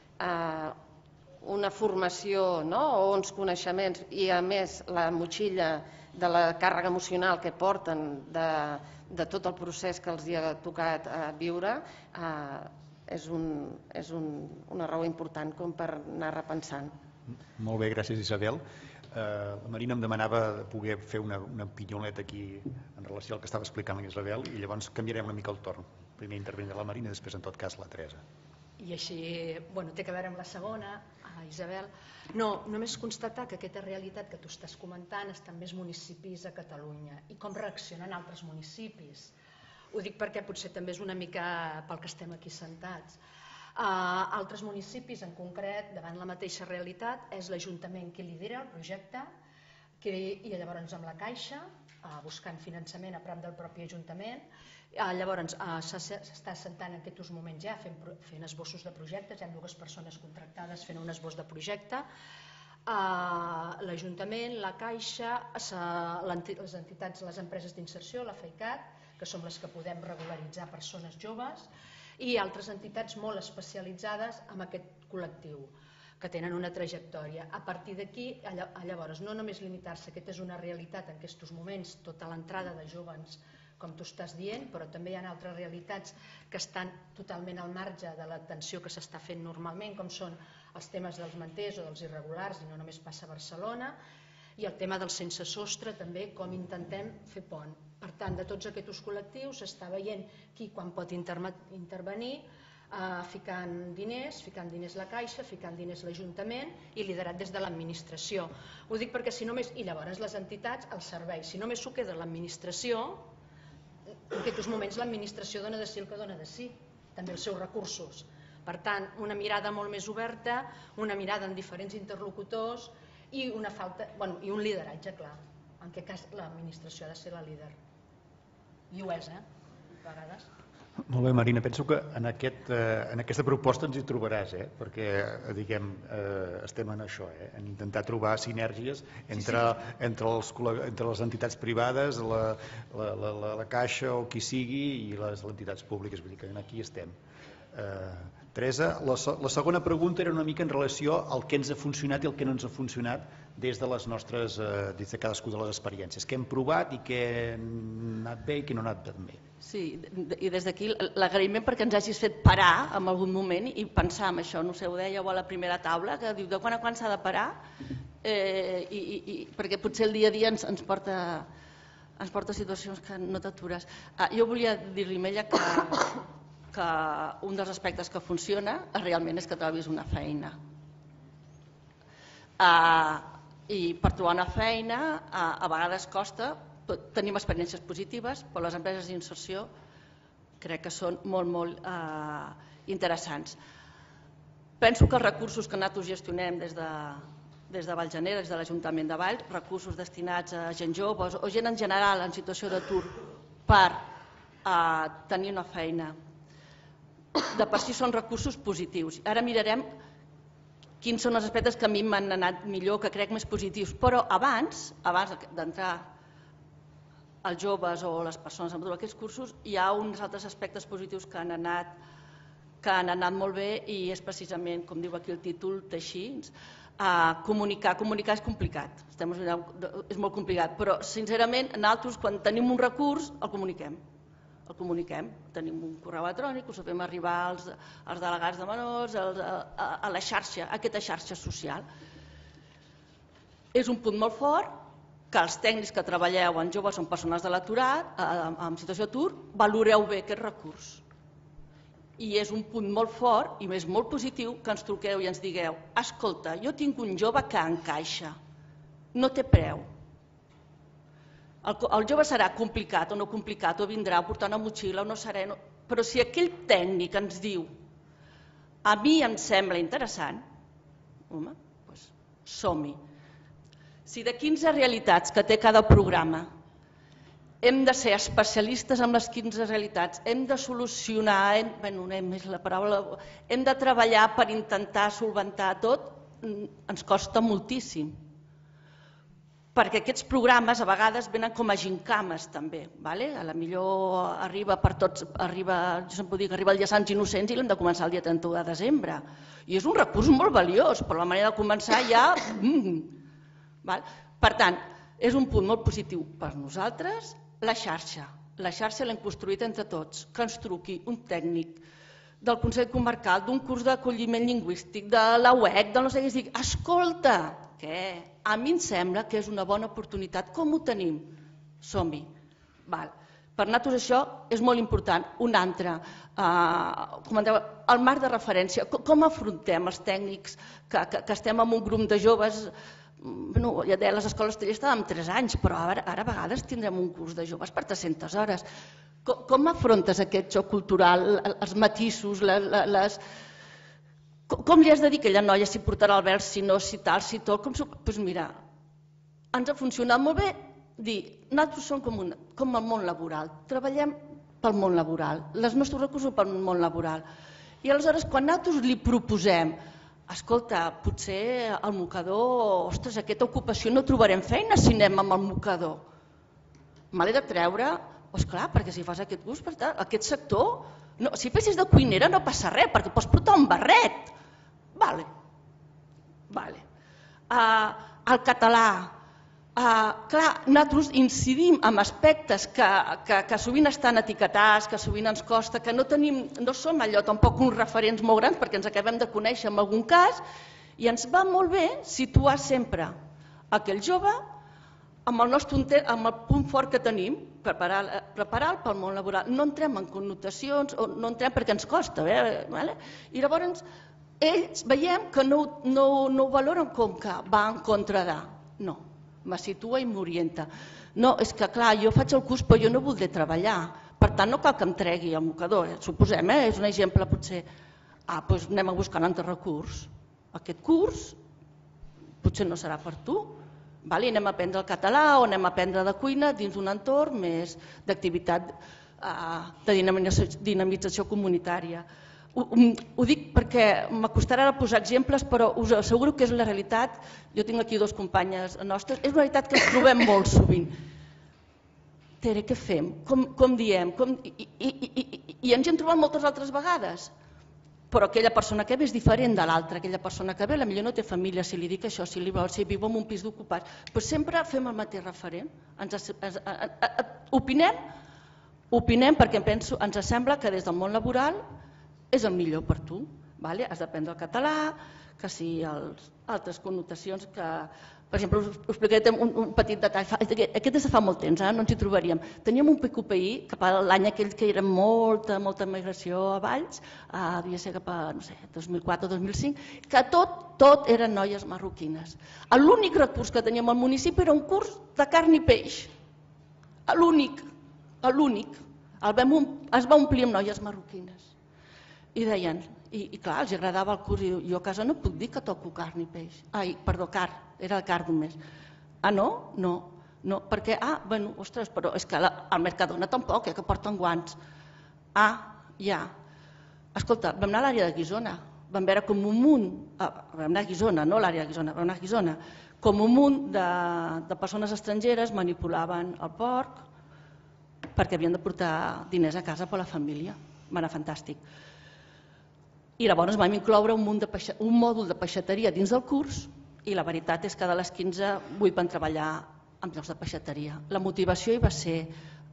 una formació o uns coneixements i a més la motxilla de la càrrega emocional que porten de tot el procés que els ha tocat viure, és una raó important com per anar repensant. Molt bé, gràcies Isabel. La Marina em demanava de poder fer una pinyoleta aquí en relació al que estava explicant la Isabel i llavors canviarem una mica el torn. Primer intervindrà la Marina i després en tot cas la Teresa. I així, té a veure amb la segona, Isabel. No, només constatar que aquesta realitat que tu estàs comentant està en més municipis a Catalunya i com reaccionen altres municipis. Ho dic perquè potser també és una mica pel que estem aquí sentats. Altres municipis en concret, davant la mateixa realitat, és l'Ajuntament qui lidera el projecte i llavors amb la Caixa, buscant finançament a prop del propi Ajuntament. Llavors s'està assentant en aquests moments ja fent esbossos de projectes, hi ha 2 persones contractades fent un esbós de projecte. L'Ajuntament, la Caixa, les entitats, les empreses d'inserció, la FEICAT, que som les que podem regularitzar persones joves, i altres entitats molt especialitzades en aquest col·lectiu, que tenen una trajectòria. A partir d'aquí, llavors, no només limitar-se, aquesta és una realitat en aquests moments, tota l'entrada de joves, com tu estàs dient, però també hi ha altres realitats que estan totalment al marge de l'atenció que s'està fent normalment, com són els temes dels manters o dels irregulars, i no només passa a Barcelona, i el tema del sense sostre també, com intentem fer pont. Per tant, de tots aquests col·lectius s'està veient qui quan pot intervenir, ficant diners la Caixa, ficant diners l'Ajuntament i liderat des de l'administració. Ho dic perquè si només, i llavors les entitats, el servei, si només s'ho queda l'administració, en aquests moments l'administració dona de si el que dona de si, també els seus recursos. Per tant, una mirada molt més oberta, una mirada en diferents interlocutors i un lideratge clar. En aquest cas l'administració ha de ser la líder. I ho és, a vegades. Molt bé, Marina, penso que en aquesta proposta ens hi trobaràs, perquè estem en això, en intentar trobar sinergies entre les entitats privades, la Caixa o qui sigui i les entitats públiques, vull dir que aquí estem. Teresa, la segona pregunta era una mica en relació al que ens ha funcionat i el que no ens ha funcionat des de cadascú de les experiències. Què hem provat i què ha anat bé i què no ha anat tan bé. Sí, i des d'aquí l'agraïment perquè ens hagis fet parar en algun moment i pensar en això. No sé, ho dèieu a la primera taula, que diu de quan a quan s'ha de parar, perquè potser el dia a dia ens porta a situacions que no t'atures. Jo volia dir-li a ella que un dels aspectes que funciona realment és que trobis una feina. I per trobar una feina a vegades costa. Tenim experiències positives, però les empreses d'inserció crec que són molt interessants. Penso que els recursos que nosaltres gestionem des de Vallgenera, des de l'Ajuntament de Valls, recursos destinats a gent jove o gent en general en situació d'atur per tenir una feina, de per si són recursos positius. Ara mirarem quins són els aspectes que a mi m'han anat millor, que crec més positius, però abans d'entrar els joves o les persones amb aquests cursos hi ha uns altres aspectes positius que han anat molt bé i és precisament, com diu aquí el títol, teixir, comunicar és complicat, és molt complicat, però sincerament nosaltres quan tenim un recurs el comuniquem. el comuniquem. Tenim un correu electrònic, us ho fem arribar als delegats de menors, a la xarxa, a aquesta xarxa social. És un punt molt fort que els tècnics que treballeu amb joves o amb persones de l'aturat, en situació d'atur, valoreu bé aquest recurs. I és un punt molt fort i és molt positiu que ens truqueu i ens digueu: escolta, jo tinc un jove que encaixa, no té preu. El jove serà complicat o no complicat, o vindrà a portar una motxilla o no serà, però si aquell tècnic ens diu a mi em sembla interessant, home, doncs som-hi. Si de 15 realitats que té cada programa hem de ser especialistes en les 15 realitats, hem de solucionar, hem de treballar per intentar solventar tot, ens costa moltíssim. Perquè aquests programes a vegades venen com a gincames també. A la millor arriba per tots, jo sempre dic que arriba el dia Sants Innocents i l'hem de començar el dia 31 de desembre. I és un recurs molt valiós, però la manera de començar ja... Per tant, és un punt molt positiu per nosaltres, la xarxa. La xarxa l'hem construït entre tots, que ens truqui un tècnic del Consell Comarcal, d'un curs d'acolliment lingüístic, de la UEC, de no sé què, es digui, escolta, què? A mi em sembla que és una bona oportunitat, com ho tenim? Som-hi. Per nosaltres això és molt important. Un altre, el marc de referència, com afrontem els tècnics que estem en un grup de joves? Ja deia, les escoles taller estàvem 3 anys, però ara a vegades tindrem un curs de joves per 300 hores. Com afrontes aquest xoc cultural, els matisos, com li has de dir a aquella noia si portarà el vel, si no, si tal, si tot? Doncs mira, ens ha funcionat molt bé dir, nosaltres som com el món laboral, treballem pel món laboral, els nostres recursos pel món laboral. I aleshores, quan nosaltres li proposem, escolta, potser el mocador, ostres, aquesta ocupació no trobarem feina si anem amb el mocador. Me l'he de treure? Doncs clar, perquè si fas aquest curs, aquest sector, si fessis de cuinera no passa res, perquè pots portar un barret. Vale. El català. Clar, nosaltres incidim en aspectes que sovint estan etiquetats, que sovint ens costa, que no som allò tampoc uns referents molt grans perquè ens acabem de conèixer en algun cas, i ens va molt bé situar sempre aquell jove amb el punt fort que tenim, preparar-lo pel món laboral. No entrem en connotacions, no entrem perquè ens costa. I llavors ells veiem que no ho valoren com que va en contra de... No. Me situa i m'orienta. No, és que clar, jo faig el curs però jo no voldré treballar, per tant no cal que em tregui el mocador, suposem, és un exemple potser. Doncs anem a buscar un altre recurs. Aquest curs potser no serà per tu, i anem a aprendre el català o anem a aprendre de cuina dins un entorn més d'activitat de dinamització comunitària. Ho dic perquè m'acostarà a posar exemples, però us asseguro que és la realitat. Jo tinc aquí 2 companyes nostres. És una realitat que ens trobem molt sovint. Tere, què fem? Com diem? I ens hem trobat moltes altres vegades. Però aquella persona que ve és diferent de l'altra. Aquella persona que ve potser no té família, si li dic això, si viu en un pis d'ocupats. Però sempre fem el mateix referent. Opinem perquè ens sembla que des del món laboral és el millor per tu. Has d'aprendre el català, que si altres connotacions que... Per exemple, us explicaré un petit detall. Aquest és de fa molt temps, no ens hi trobaríem. Teníem un PQPI cap a l'any aquell que era molta migració a Valls, devia ser cap a 2004 o 2005, que tot eren noies marroquines. L'únic recurs que teníem al municipi era un curs de carn i peix. L'únic. Es va omplir amb noies marroquines. I deien, i clar, els agradava el curs, i jo a casa no puc dir que toco carn i peix. Perdó, carn, era el carn només. No, perquè, ostres, però és que al Mercadona tampoc, que porten guants. Ja. Escolta, vam anar a l'àrea de Guissona, vam veure com un munt, vam anar a Guissona, no a l'àrea de Guissona, vam anar a Guissona, com un munt de persones estrangeres manipulaven el porc perquè havien de portar diners a casa per la família. Va anar fantàstic. I llavors vam incloure un mòdul de peixateria dins del curs i la veritat és que de les 15, 8 van treballar en llocs de peixateria. La motivació hi va ser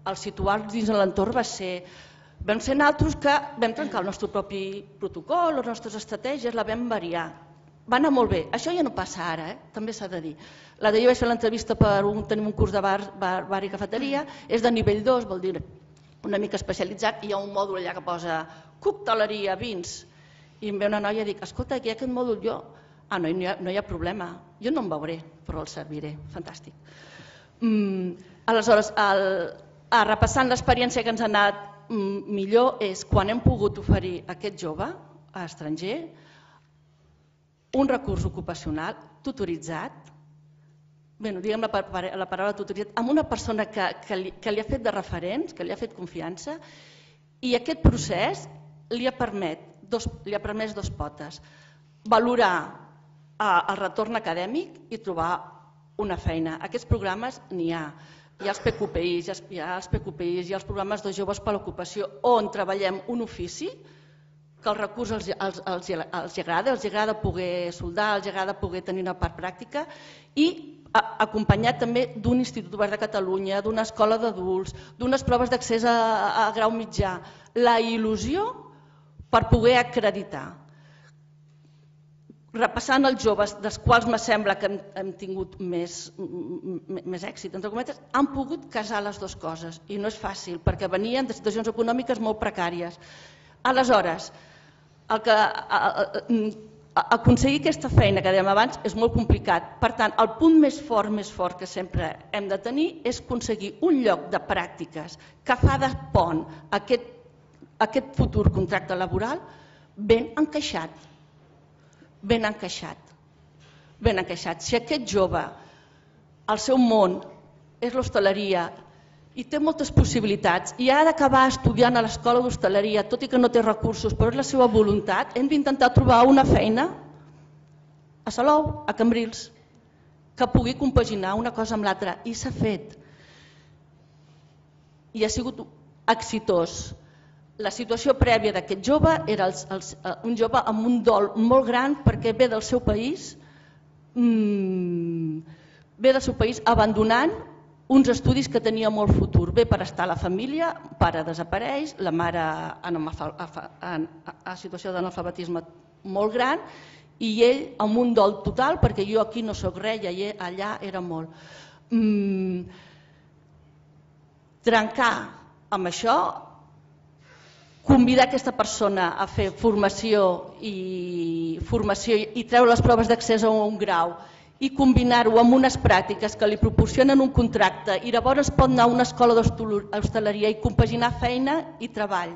el situar-los dins de l'entorn va ser... Vam ser nosaltres que vam trencar el nostre propi protocol, les nostres estratègies, la vam variar. Va anar molt bé. Això ja no passa ara, també s'ha de dir. La de jo vaig fer l'entrevista tenim un curs de bar i cafeteria, és de nivell 2, vol dir una mica especialitzat, i hi ha un mòdul allà que posa cocteleria, vins, i em ve una noia i dic, escolta, aquí hi ha aquest mòdul jo. No hi ha problema, jo no em veuré, però el serviré, fantàstic. Aleshores, repassant l'experiència que ens ha anat millor és quan hem pogut oferir a aquest jove estranger un recurs ocupacional tutoritzat, diguem la paraula tutoritzat, amb una persona que li ha fet de referents, que li ha fet confiança, i aquest procés li ha permès dos potes: valorar el retorn acadèmic i trobar una feina. Aquests programes n'hi ha. Hi ha els PQPIs, hi ha els programes de joves per l'ocupació, on treballem un ofici que els recursos els agrada poder soldar, els agrada poder tenir una part pràctica, i acompanyat també d'un Institut Obert de Catalunya, d'una escola d'adults, d'unes proves d'accés a grau mitjà. La il·lusió per poder acreditar. Repassant els joves, dels quals me sembla que hem tingut més èxit, entre cometes, han pogut casar les dues coses, i no és fàcil, perquè venien de situacions econòmiques molt precàries. Aleshores, aconseguir aquesta feina que dèiem abans és molt complicat. Per tant, el punt més fort que sempre hem de tenir és aconseguir un lloc de pràctiques que fa de pont a aquest futur contracte laboral ben encaixat. Ben encaixat. Si aquest jove, el seu món és l'hostaleria i té moltes possibilitats i ha d'acabar estudiant a l'escola d'hostaleria, tot i que no té recursos, però és la seva voluntat, hem d'intentar trobar una feina a Salou, a Cambrils, que pugui compaginar una cosa amb l'altra, i s'ha fet. I ha sigut exitós. La situació prèvia d'aquest jove era un jove amb un dol molt gran perquè ve del seu país abandonant uns estudis que tenia molt futur. Ve per estar a la família, el pare desapareix, la mare en situació d'analfabetisme molt gran, i ell amb un dol total perquè jo aquí no soc res i allà era molt. Trencar amb això, convidar aquesta persona a fer formació i treure les proves d'accés a un grau i combinar-ho amb unes pràctiques que li proporcionen un contracte, i llavors pot anar a una escola d'hostaleria i compaginar feina i treball.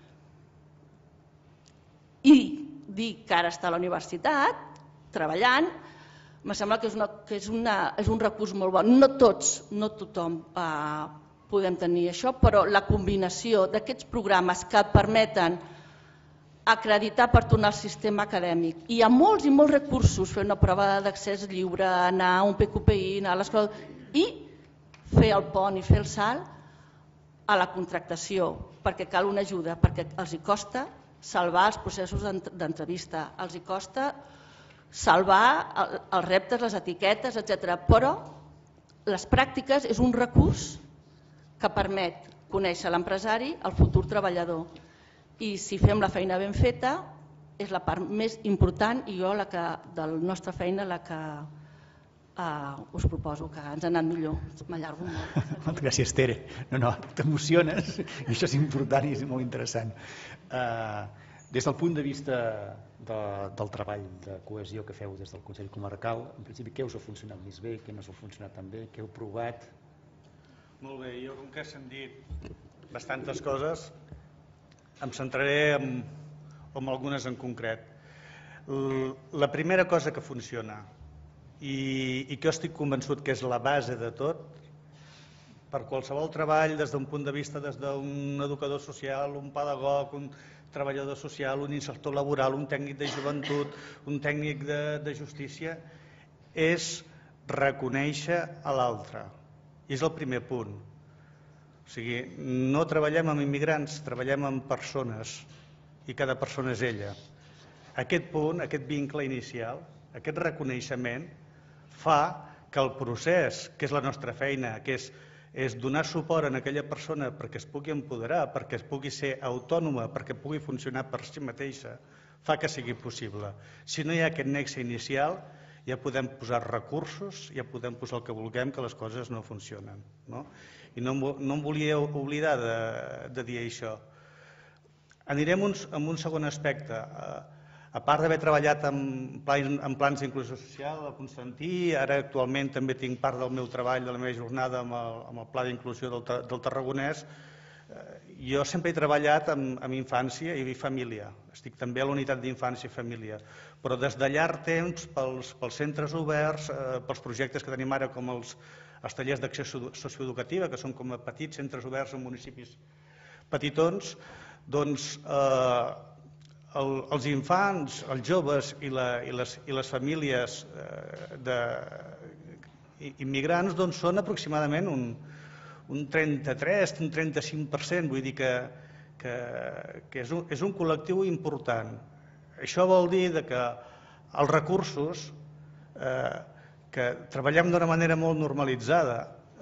I dir que ara està a la universitat treballant, em sembla que és un recurs molt bo. No tots, no tothom podem tenir això, però la combinació d'aquests programes que et permeten acreditar per tornar al sistema acadèmic. Hi ha molts i molts recursos, fer una prova d'accés lliure, anar a un PQPI, anar a l'escola, i fer el pont i fer el salt a la contractació, perquè cal una ajuda, perquè els hi costa salvar els processos d'entrevista, els hi costa salvar els reptes, les etiquetes, etc. Però les pràctiques és un recurs que permet conèixer l'empresari, el futur treballador. I si fem la feina ben feta, és la part més important, i jo de la nostra feina la que us proposo, que ens ha anat millor. M'allargo molt. Moltes gràcies, Tere. No, t'emociones, i això és important i és molt interessant. Des del punt de vista del treball de cohesió que feu des del Consell Comarcal, en principi, què us ha funcionat més bé, què no us ha funcionat tan bé, què heu provat? Molt bé, jo com que s'han dit bastantes coses, em centraré en algunes en concret. La primera cosa que funciona i que jo estic convençut que és la base de tot, per qualsevol treball, des d'un punt de vista, des d'un educador social, un pedagog, un treballador social, un insertor laboral, un tècnic de joventut, un tècnic de justícia, és reconèixer a l'altre. I és el primer punt. O sigui, no treballem amb immigrants, treballem amb persones, i cada persona és ella. Aquest punt, aquest vincle inicial, aquest reconeixement, fa que el procés, que és la nostra feina, que és és donar suport a aquella persona perquè es pugui empoderar, perquè es pugui ser autònoma, perquè pugui funcionar per si mateixa, fa que sigui possible. Si no hi ha aquest nexe inicial, ja podem posar recursos, ja podem posar el que vulguem, que les coses no funcionen. I no em volia oblidar de dir això. Anirem amb un segon aspecte. A part d'haver treballat en plans d'inclusió social, a Constantí, ara actualment també tinc part del meu treball, de la meva jornada amb el Pla d'Inclusió del Tarragonès, jo sempre he treballat amb infància i família. Estic també a la unitat d'infància i família. Però des de llarg temps, pels centres oberts, pels projectes que tenim ara com els tallers d'acció socioeducativa, que són com a petits centres oberts en municipis petitons, doncs els infants, els joves i les famílies immigrants són aproximadament un 33, un 35%, vull dir que és un col·lectiu important. Això vol dir que els recursos, que treballem d'una manera molt normalitzada,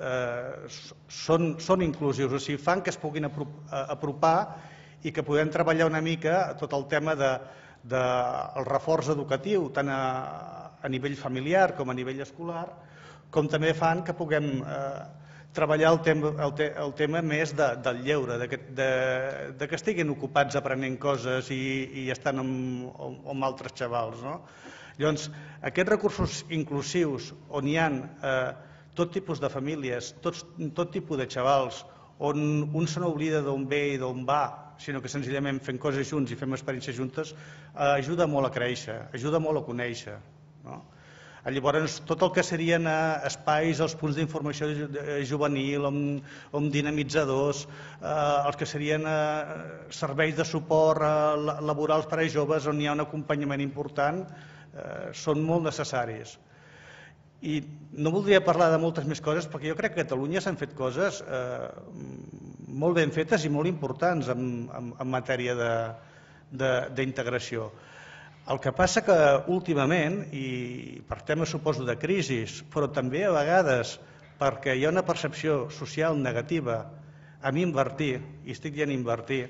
són inclusius, o sigui, fan que es puguin apropar i que podem treballar una mica tot el tema del reforç educatiu, tant a nivell familiar com a nivell escolar, com també fan que puguem treballar el tema més del lleure, que estiguin ocupats aprenent coses i estan amb altres xavals. Llavors, aquests recursos inclusius on hi ha tot tipus de famílies, tot tipus de xavals, on un se n'oblida d'on ve i d'on va, sinó que senzillament fem coses junts i fem experiències juntes, ajuda molt a créixer, ajuda molt a conèixer. Llavors, tot el que serien espais, els punts d'informació juvenil, amb dinamitzadors, els que serien serveis de suport laborals per a joves on hi ha un acompanyament important, són molt necessaris. I no voldria parlar de moltes més coses perquè jo crec que a Catalunya s'han fet coses molt ben fetes i molt importants en matèria d'integració. El que passa que últimament, i per temes suposo de crisi, però també a vegades perquè hi ha una percepció social negativa amb invertir, i estic dient invertir,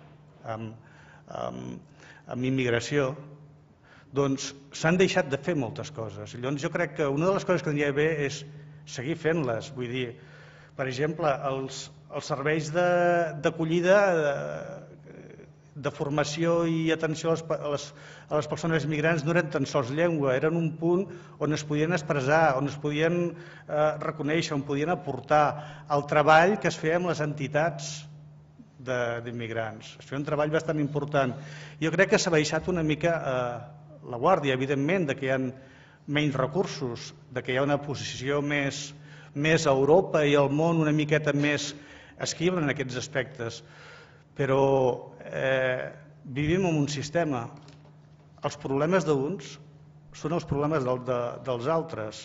amb immigració, doncs s'han deixat de fer moltes coses. Llavors jo crec que una de les coses que aniria bé és seguir fent-les. Vull dir, per exemple, els serveis d'acollida, de formació i atenció a les persones migrants no eren tan sols llengua, eren un punt on es podien expressar, on es podien reconèixer, on podien aportar el treball que es feia amb les entitats d'immigrants. Es feia un treball bastant important. Jo crec que s'ha baixat una mica la guàrdia, evidentment, que hi ha menys recursos, que hi ha una posició més a Europa i al món una miqueta més esquiva en aquests aspectes. Però vivim en un sistema. Els problemes d'uns són els problemes dels altres.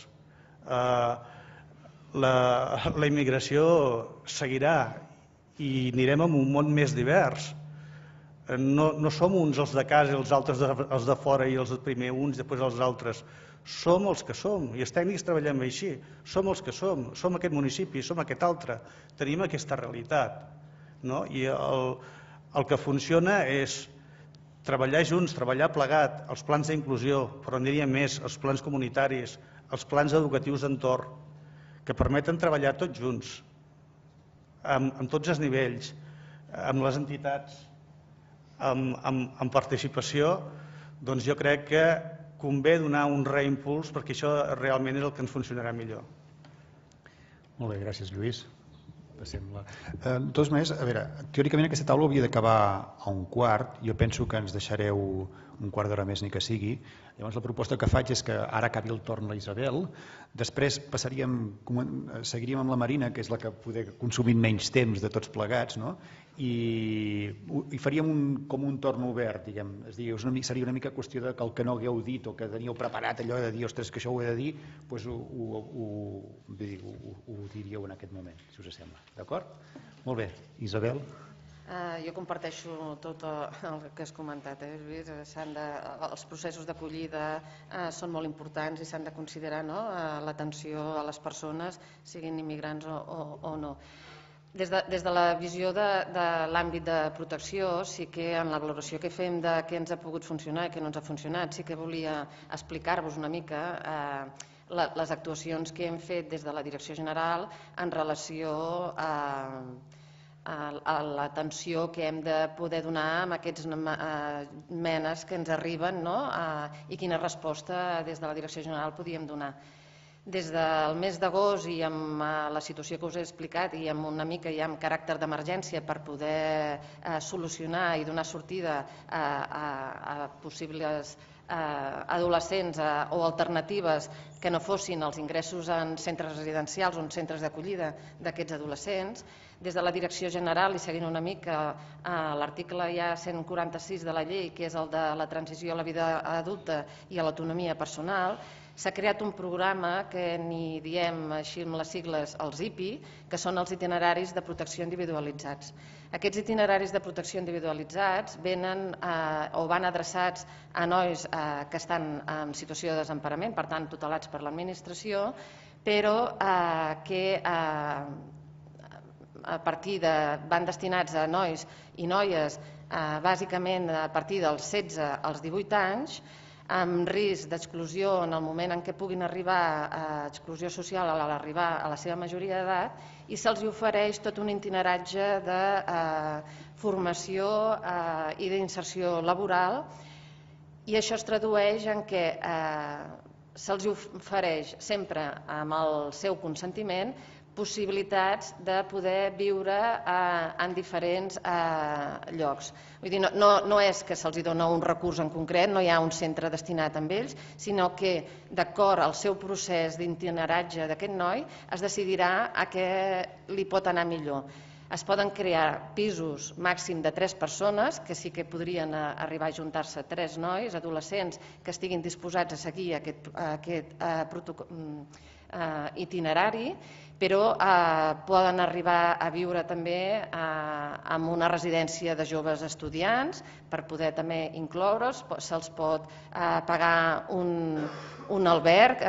La immigració seguirà i anirem a un món més divers. No som uns els de casa i els altres els de fora i els primer uns i després els altres. Som els que som i els tècnics treballem així. Som els que som aquest municipi, som aquest altre. Tenim aquesta realitat. I el que funciona és treballar junts, treballar plegat, els plans d'inclusió, però aniria més, els plans comunitaris, els plans educatius d'entorn, que permeten treballar tots junts, amb tots els nivells, amb les entitats, amb participació, doncs jo crec que convé donar un reimpuls perquè això realment és el que ens funcionarà millor. Molt bé, gràcies Lluís. De totes maneres, a veure, teòricament aquesta taula hauria d'acabar a 1:15, jo penso que ens deixareu un quart d'hora més ni que sigui. Llavors la proposta que faig és que ara acabi el torn la Isabel, després seguiríem amb la Marina, que és la que poder consumir menys temps de tots plegats, i faríem com un torn obert, diguem. És a dir, seria una mica qüestió que el que no hagueu dit o que teníeu preparat allò de dir, ostres, que això ho he de dir, doncs ho diríeu en aquest moment, si us sembla. D'acord? Molt bé. Isabel? Jo comparteixo tot el que has comentat. Els processos d'acollida són molt importants i s'han de considerar l'atenció a les persones, siguin immigrants o no. Des de la visió de l'àmbit de protecció, sí que en la valoració que fem de què ens ha pogut funcionar i què no ens ha funcionat, sí que volia explicar-vos una mica les actuacions que hem fet des de la Direcció General en relació a l'atenció que hem de poder donar a aquests menes que ens arriben i quina resposta des de la Direcció General podíem donar. Des del mes d'agost i amb la situació que us he explicat i amb una mica ja amb caràcter d'emergència per poder solucionar i donar sortida a possibles adolescents o alternatives que no fossin els ingressos en centres residencials o en centres d'acollida d'aquests adolescents, des de la Direcció General i seguint una mica l'article ja 146 de la llei, que és el de la transició a la vida adulta i a l'autonomia personal, s'ha creat un programa que n'hi diem així amb les sigles els IPI, que són els itineraris de protecció individualitzats. Aquests itineraris de protecció individualitzats venen o van adreçats a nois que estan en situació de desemparament, per tant tutelats per l'administració, però que a partir van destinats a nois i noies bàsicament a partir dels 16 als 18 anys, amb risc d'exclusió en el moment en què puguin arribar a exclusió social a l'arribar a la seva majoria d'edat, i se'ls ofereix tot un itineratge de formació i d'inserció laboral, i això es tradueix en què se'ls ofereix sempre amb el seu consentiment possibilitats de poder viure en diferents llocs. Vull dir, no és que se'ls dona un recurs en concret, no hi ha un centre destinat amb ells, sinó que d'acord al seu procés d'itineratge d'aquest noi es decidirà a què li pot anar millor. Es poden crear pisos màxim de 3 persones, que sí que podrien arribar a juntar-se 3 nois, adolescents, que estiguin disposats a seguir aquest itinerari, però poden arribar a viure també en una residència de joves estudiants per poder també incloure's, se'ls pot pagar un alberg,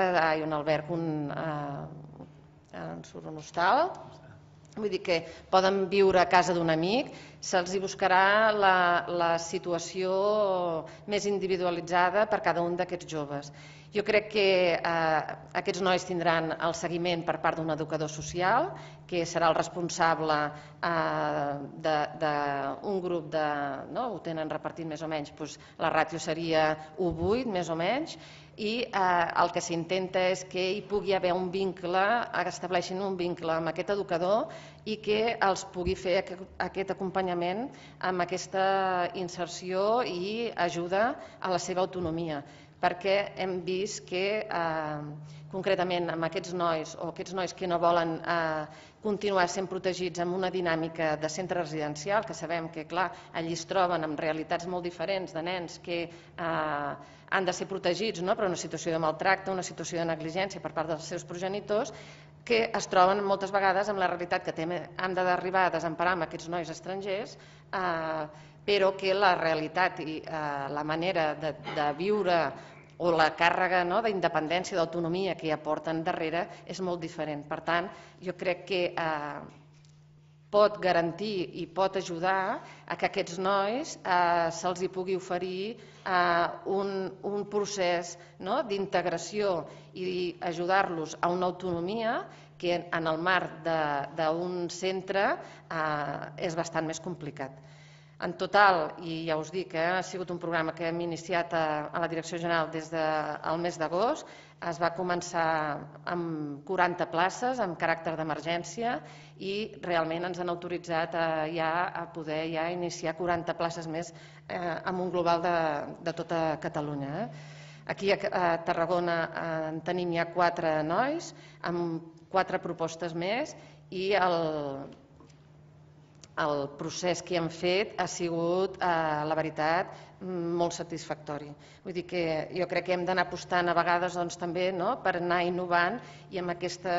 un hostal, vull dir que poden viure a casa d'un amic, se'ls buscarà la situació més individualitzada per cada un d'aquests joves. Jo crec que aquests nois tindran el seguiment per part d'un educador social, que serà el responsable d'un grup de... ho tenen repartit més o menys, la ràtio seria 1:8 més o menys, i el que s'intenta és que hi pugui haver un vincle, que estableixin un vincle amb aquest educador i que els pugui fer aquest acompanyament amb aquesta inserció i ajuda a la seva autonomia, perquè hem vist que concretament amb aquests nois o aquests nois que no volen continuar sent protegits amb una dinàmica de centre residencial, que sabem que clar, allí es troben amb realitats molt diferents de nens que han de ser protegits per una situació de maltracte, una situació de negligència per part dels seus progenitors, que es troben moltes vegades amb la realitat que han d'arribar a desemparar amb aquests nois estrangers, però que la realitat i la manera de viure o la càrrega d'independència, d'autonomia que hi aporten darrere és molt diferent. Per tant, jo crec que pot garantir i pot ajudar a que aquests nois se'ls hi pugui oferir un procés d'integració i ajudar-los a una autonomia que en el marc d'un centre és bastant més complicat. En total, i ja us dic, ha sigut un programa que hem iniciat a la Direcció General des del mes d'agost. Es va començar amb 40 places amb caràcter d'emergència i realment ens han autoritzat ja a poder iniciar 40 places més amb un global de tota Catalunya. Aquí a Tarragona en tenim ja 4 nois amb 4 propostes més i el procés que hem fet ha sigut, la veritat, molt satisfactori. Vull dir que jo crec que hem d'anar apostant a vegades també per anar innovant i amb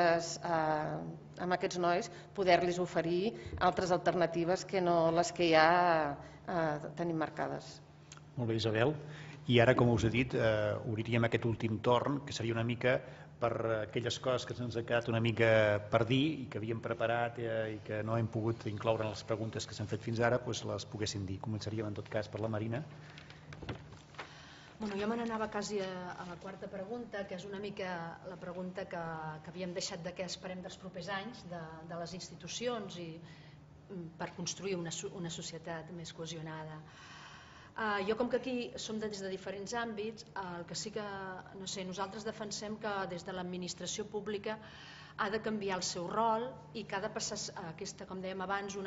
aquests nois poder-los oferir altres alternatives que no les que ja tenim marcades. Molt bé, Isabel. I ara, com us he dit, obriríem aquest últim torn, que seria una mica per aquelles coses que se'ns ha quedat una mica per dir i que havíem preparat i que no hem pogut incloure en les preguntes que s'han fet fins ara, doncs les poguéssim dir. Començaríem, en tot cas, per la Marina. Bueno, jo me n'anava quasi a la quarta pregunta, que és una mica la pregunta que havíem deixat de què esperem dels propers anys de les institucions i per construir una societat més cohesionada. Jo, com que aquí som des de diferents àmbits, el que sí que, no sé, nosaltres defensem que des de l'administració pública ha de canviar el seu rol i que ha de passar aquesta, com dèiem abans,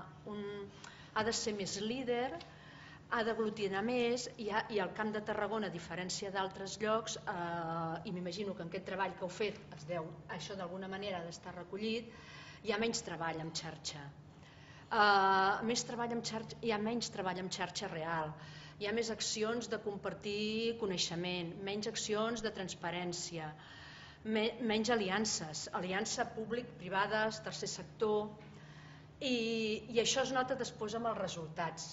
ha de ser més líder, ha d'aglutinar més i al Camp de Tarragona, a diferència d'altres llocs, i m'imagino que en aquest treball que heu fet es deu, això d'alguna manera ha d'estar recollit, hi ha menys treball en xarxa. Hi ha menys treball en xarxa real, hi ha més accions de compartir coneixement, menys accions de transparència, menys aliances públic-privades, tercer sector, i això es nota després amb els resultats.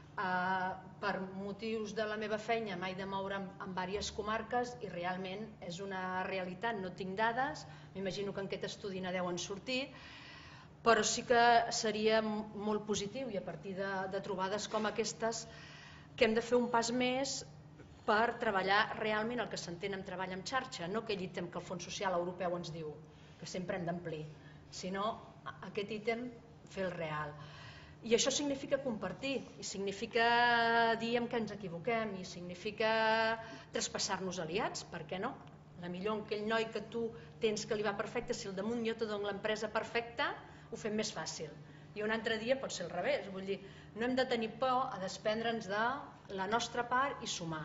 Per motius de la meva feina m'he de moure en diverses comarques i realment és una realitat, no tinc dades, m'imagino que en aquest estudi ne deuen sortir, però sí que seria molt positiu i a partir de trobades com aquestes que hem de fer un pas més per treballar realment el que s'entén en treball en xarxa, no aquell ítem que el Fons Social Europeu ens diu que sempre hem d'amplir, sinó aquest ítem fer el real. I això significa compartir, i significa dir en què ens equivoquem, i significa traspassar-nos aliats, per què no? La millor aquell noi que tu tens que li va perfecte, si al damunt jo te dono l'empresa perfecta, ho fem més fàcil. I un altre dia pot ser al revés, vull dir, no hem de tenir por a desprendre'ns de la nostra part i sumar.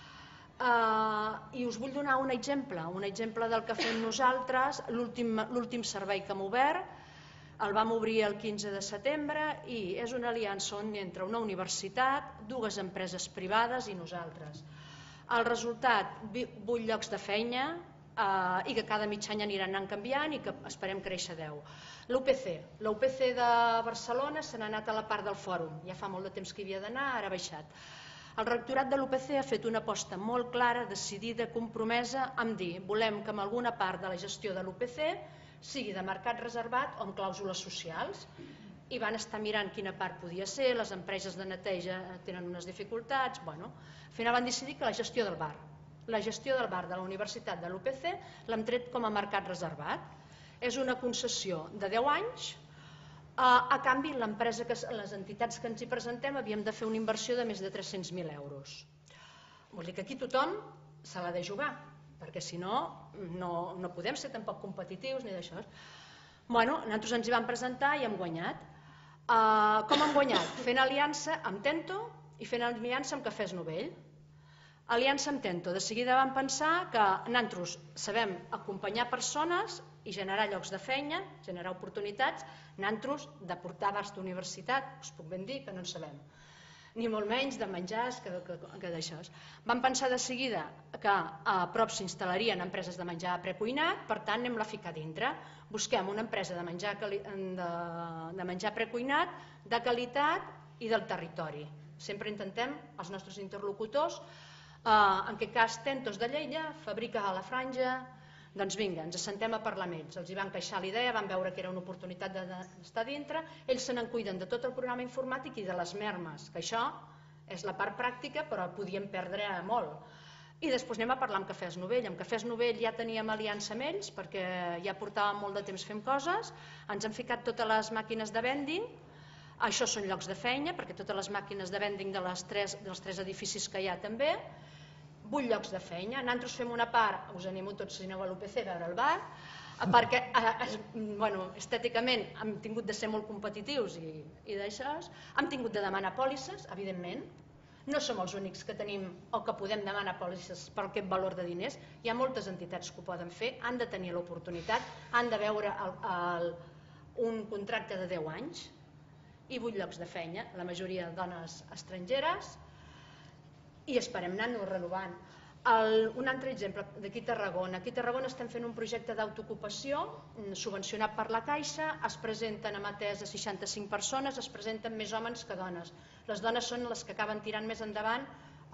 I us vull donar un exemple del que fem nosaltres. L'últim servei que hem obert el vam obrir el 15 de setembre i és una aliança entre una universitat, dues empreses privades i nosaltres. El resultat, 8 llocs de feina i que cada mig any aniran anant canviant i que esperem créixer 10. L'UPC de Barcelona se n'ha anat a la part del fòrum, ja fa molt de temps que hi havia d'anar, ara ha baixat. El rectorat de l'UPC ha fet una aposta molt clara, decidida, compromesa amb dir volem que en alguna part de la gestió de l'UPC sigui de mercat reservat o amb clàusules socials, i van estar mirant quina part podia ser, les empreses de neteja tenen unes dificultats, al final van decidir que la gestió del bar de la Universitat de l'UPC l'hem tret com a mercat reservat. És una concessió de 10 anys, a canvi les entitats que ens hi presentem havíem de fer una inversió de més de 300.000 euros. Vol dir que aquí tothom se l'ha de jugar, perquè si no, no podem ser tampoc competitius ni d'això. Nosaltres ens hi vam presentar i hem guanyat. Com hem guanyat? Fent aliança amb Tento i fent aliança amb Cafès Novell. Aliança amb Tento. De seguida vam pensar que nosaltres sabem acompanyar persones i generar llocs de feina, generar oportunitats, nosaltres de portar bars d'universitat, us puc ben dir que no en sabem, ni molt menys de menjars que d'això. Vam pensar de seguida que a prop s'instal·larien empreses de menjar precuinat, per tant anem-la a ficar dintre. Busquem una empresa de menjar precuinat, de qualitat i del territori. Sempre intentem els nostres interlocutors, en aquest cas Tentos de Lleida, fabrica a la Franja, doncs vinga, ens assentem a parlar amb ells. Els hi van queixar l'idea, van veure que era una oportunitat d'estar dintre, ells se n'en cuiden de tot el programa informàtic i de les mermes, que això és la part pràctica però podíem perdre molt. I després anem a parlar amb Cafès Novell. Amb Cafès Novell ja teníem aliança amb ells perquè ja portàvem molt de temps fent coses, ens han ficat totes les màquines de vending, això són llocs de feina perquè totes les màquines de vending dels tres edificis que hi ha també, 8 llocs de feina. Nosaltres fem una part, us animo tots si aneu a l'UPC a veure el bar, perquè estèticament hem tingut de ser molt competitius i d'això, hem tingut de demanar pòlisses, evidentment, no som els únics que tenim o que podem demanar pòlisses per aquest valor de diners, hi ha moltes entitats que ho poden fer, han de tenir l'oportunitat, han de veure un contracte de 10 anys i 8 llocs de feina, la majoria de dones estrangeres, i esperem anar-nos renovant. Un altre exemple, d'aquí a Tarragona. Aquí a Tarragona estem fent un projecte d'autoocupació subvencionat per la Caixa, es presenten amb atès a 65 persones, es presenten més homes que dones. Les dones són les que acaben tirant més endavant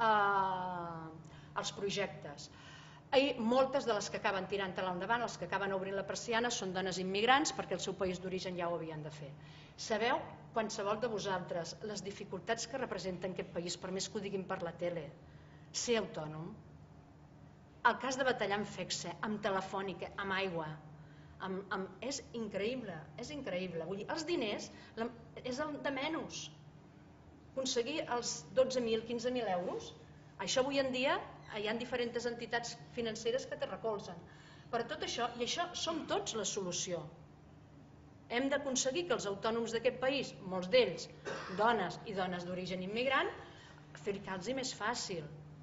els projectes. I moltes de les que acaben tirant-te-la endavant, les que acaben obrint la persiana, són dones immigrants perquè el seu país d'origen ja ho havien de fer. Sabeu, qualsevol de vosaltres, les dificultats que representa aquest país, per més que ho diguin per la tele, ser autònom? El cas de batallar amb FECSA, amb Telefònica, amb aigua, és increïble, és increïble. Vull dir, els diners és el de menys. Aconseguir els 12.000, 15.000 euros, això avui en dia hi ha diferents entitats financeres que te recolzen. Per tot això, i això som tots la solució. Hem d'aconseguir que els autònoms d'aquest país, molts d'ells, dones i dones d'origen immigrant, fer-los més fàcil.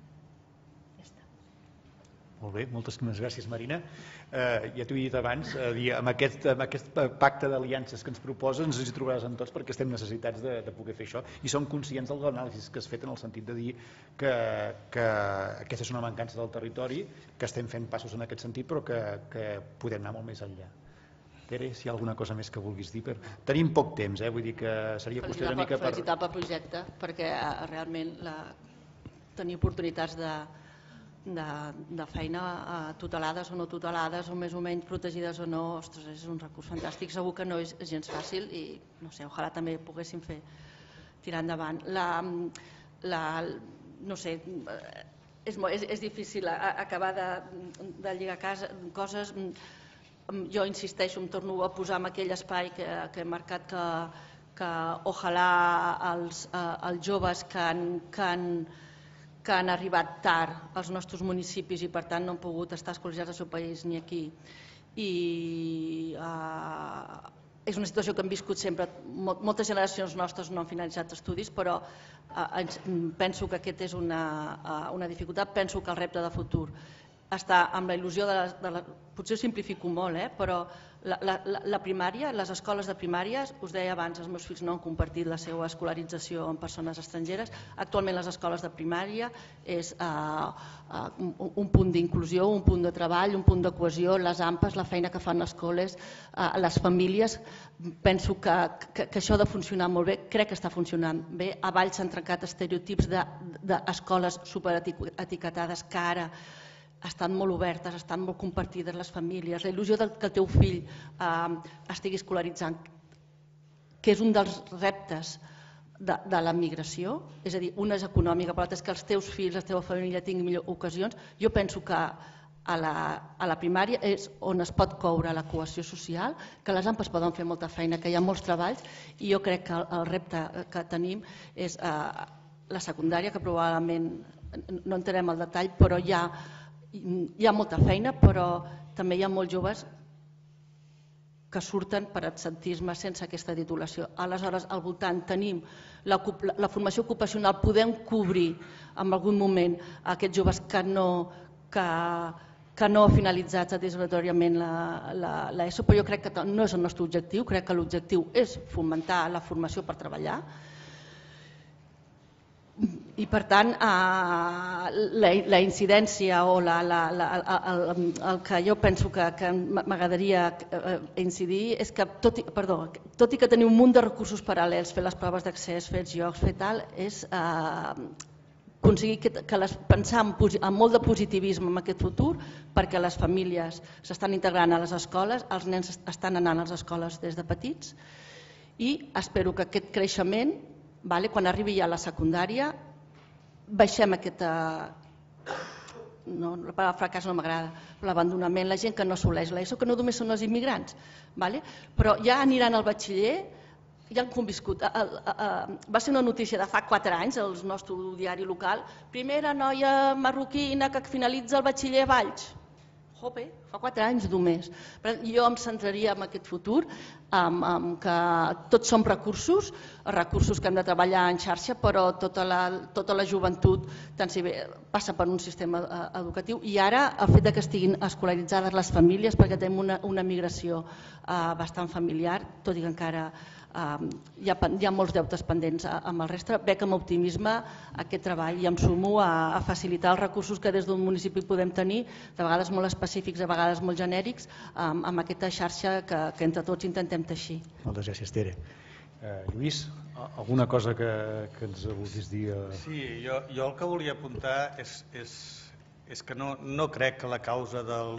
Molt bé, moltes gràcies, Marina. Ja t'ho he dit abans, amb aquest pacte d'aliances que ens proposa ens hi trobaràs en tots perquè estem necessitats de poder fer això i som conscients de l'anàlisi que has fet en el sentit de dir que aquesta és una mancança del territori, que estem fent passos en aquest sentit però que podem anar molt més enllà. Tere, si hi ha alguna cosa més que vulguis dir. Tenim poc temps, vull dir que seria qüestió una mica per... Felicitar pel projecte perquè realment tenir oportunitats de feina tutelades o no tutelades o més o menys protegides o no, ostres, és un recurs fantàstic, segur que no és gens fàcil i no sé, ojalà també poguéssim tirar endavant. No sé, és difícil acabar de lligar coses. Jo insisteixo, em torno a posar en aquell espai que he marcat que ojalà els joves que han arribat tard als nostres municipis i per tant no han pogut estar escolaritzats al seu país ni aquí. I és una situació que hem viscut sempre. Moltes generacions nostres no han finalitzat estudis, però penso que aquesta és una dificultat. Penso que el repte de futur està amb la il·lusió potser ho simplifico molt, però la primària, les escoles de primària, us deia abans, els meus fills no han compartit la seva escolarització amb persones estrangeres. Actualment les escoles de primària és un punt d'inclusió, un punt de treball, un punt de cohesió, les AMPAs, la feina que fan les col·les, les famílies. Penso que això ha de funcionar molt bé, crec que està funcionant bé. A Valls s'han trencat estereotips d'escoles superetiquetades que ara estan molt obertes, estan molt compartides les famílies, la il·lusió que el teu fill estigui escolaritzant, que és un dels reptes de la migració, és a dir, una és econòmica, però l'altra és que els teus fills, la teva família tinguin millors ocasions. Jo penso que a la primària és on es pot coure la cohesió social, que les AMPAs poden fer molta feina, que hi ha molts treballs, i jo crec que el repte que tenim és la secundària, que probablement no entrarem al detall, però hi ha molta feina, però també hi ha molts joves que surten per absentisme sense aquesta titulació. Aleshores, al voltant tenim la formació ocupacional, podem cobrir en algun moment aquests joves que no han finalitzat satisfactòriament l'ESO, però jo crec que no és el nostre objectiu, crec que l'objectiu és fomentar la formació per treballar. I per tant la incidència o el que jo penso que m'agradaria incidir és que tot i que tenim un munt de recursos paral·lels, fer les proves d'accés, fer els jocs, fer tal, és aconseguir pensar amb molt de positivisme en aquest futur perquè les famílies s'estan integrant a les escoles, els nens estan anant a les escoles des de petits i espero que aquest creixement, quan arribi ja a la secundària, baixem aquesta... la paraula fracàs no m'agrada, l'abandonament, la gent que no assoleix l'ESO, que no només són els immigrants, però ja aniran al batxiller, ja han conviscut. Va ser una notícia de fa 4 anys, al nostre diari local, primera noia marroquina que finalitza el batxiller a Valls. Jope, fa 4 anys només. Jo em centraria en aquest futur, que tots som recursos que hem de treballar en xarxa, però tota la joventut passa per un sistema educatiu i ara el fet que estiguin escolaritzades les famílies, perquè tenim una migració bastant familiar, tot i que encara hi ha molts deutes pendents amb el reste. Veig amb optimisme aquest treball i em sumo a facilitar els recursos que des d'un municipi podem tenir, de vegades molt específics, de vegades molt genèrics, amb aquesta xarxa que entre tots intentem teixir. Moltes gràcies, Tere. Lluís, alguna cosa que ens vulguis dir? Sí, jo el que volia apuntar és que no crec que la causa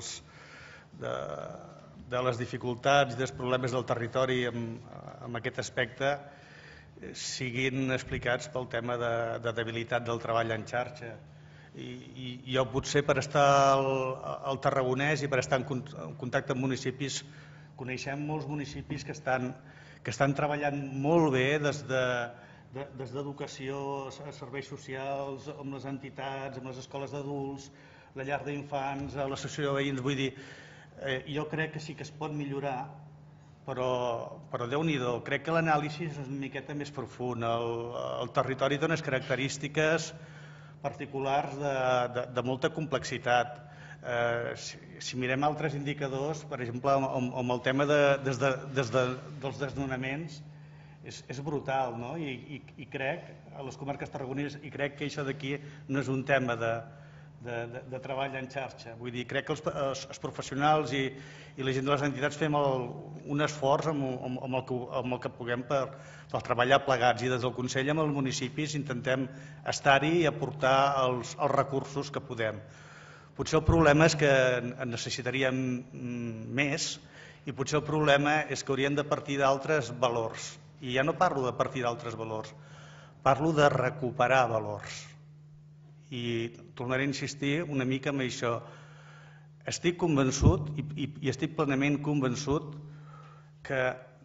de les dificultats i dels problemes del territori en aquest aspecte siguin explicats pel tema de debilitat del treball en xarxa. I jo potser per estar al Tarragonès i per estar en contacte amb municipis, coneixem molts municipis que estan treballant molt bé des d'educació, serveis socials, amb les entitats, amb les escoles d'adults, la llar d'infants, l'associació de veïns. Vull dir, jo crec que sí que es pot millorar, però Déu-n'hi-do, crec que l'anàlisi és una miqueta més profund. El territori té unes característiques particulars de molta complexitat. Si mirem altres indicadors, per exemple, amb el tema dels desnonaments, és brutal, no? I crec, a les comarques tarragoneses, i crec que això d'aquí no és un tema de treball en xarxa. Vull dir, crec que els professionals i la gent de les entitats fem un esforç amb el que puguem per treballar plegats, i des del Consell amb els municipis intentem estar-hi i aportar els recursos que podem. Potser el problema és que en necessitaríem més, i potser el problema és que hauríem de partir d'altres valors. I ja no parlo de partir d'altres valors, parlo de recuperar valors. I tornaré a insistir una mica en això. Estic convençut i estic plenament convençut que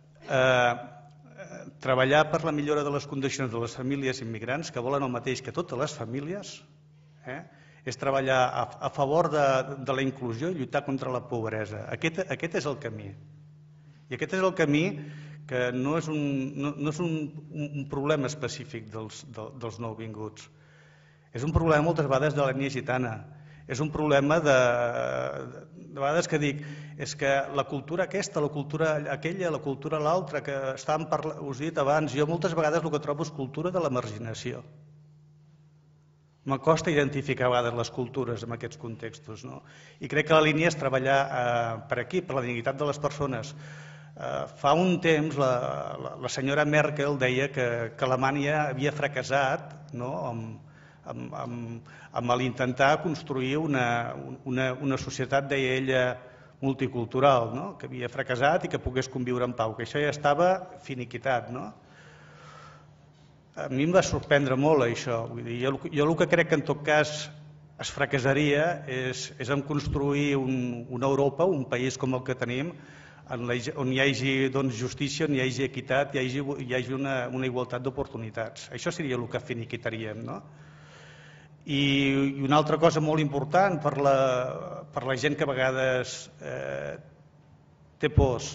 treballar per la millora de les condicions de les famílies immigrants, que volen el mateix que totes les famílies, és treballar a favor de la inclusió i lluitar contra la pobresa. Aquest és el camí. I aquest és el camí que no és un problema específic dels nouvinguts. És un problema moltes vegades de l'ètnia gitana. És un problema de vegades que dic, és que la cultura aquesta, la cultura aquella, la cultura l'altra, que estàvem parlant, us he dit abans, jo moltes vegades el que trobo és cultura de la marginació. M'acosta identificar a vegades les cultures en aquests contextos, no? I crec que la línia és treballar per aquí, per la dignitat de les persones. Fa un temps la senyora Merkel deia que Alemanya havia fracassat, no?, amb l'intentar construir una societat, deia ella, multicultural, no?, que havia fracassat i que pogués conviure en pau, que això ja estava finiquitat, no? A mi em va sorprendre molt això. Vull dir, jo el que crec que en tot cas es fracassaria és en construir una Europa, un país com el que tenim, on hi hagi justícia, on hi hagi equitat, hi hagi una igualtat d'oportunitats. Això seria el que finiquitaríem, no? I una altra cosa molt important per la gent que a vegades té pors,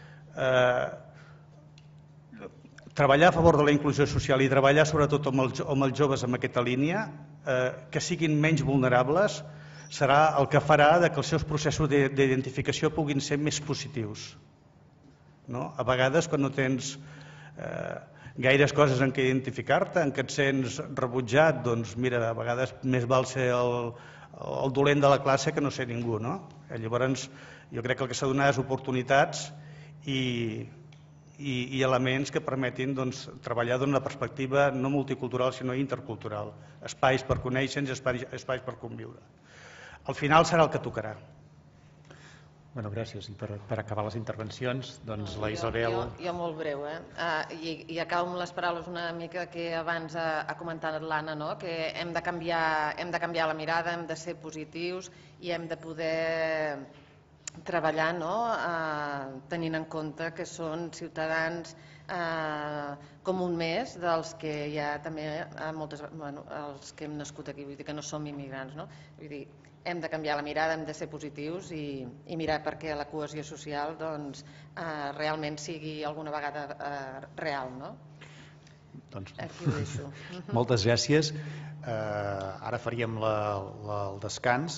treballar a favor de la inclusió social i treballar sobretot amb els joves en aquesta línia, que siguin menys vulnerables, serà el que farà que els seus processos d'identificació puguin ser més positius. A vegades, quan no tens gaires coses en què identificar-te, en què et sents rebutjat, doncs mira, a vegades més val ser el dolent de la classe que no ser ningú, no? Llavors, jo crec que el que s'ha de donar és oportunitats i elements que permetin treballar d'una perspectiva no multicultural sinó intercultural, espais per conèixer-nos, espais per conviure. Al final serà el que tocarà. Gràcies. I per acabar les intervencions, doncs la Isabel... Jo molt breu, i acabo amb les paraules una mica que abans ha comentat l'Anna, que hem de canviar la mirada, hem de ser positius i hem de poder treballar tenint en compte que són ciutadans com un més dels que hi ha també els que hem nascut aquí, vull dir que no som immigrants, vull dir, hem de canviar la mirada, hem de ser positius i mirar perquè la cohesió social realment sigui alguna vegada real, no? Aquí ho deixo. Moltes gràcies. Ara faríem el descans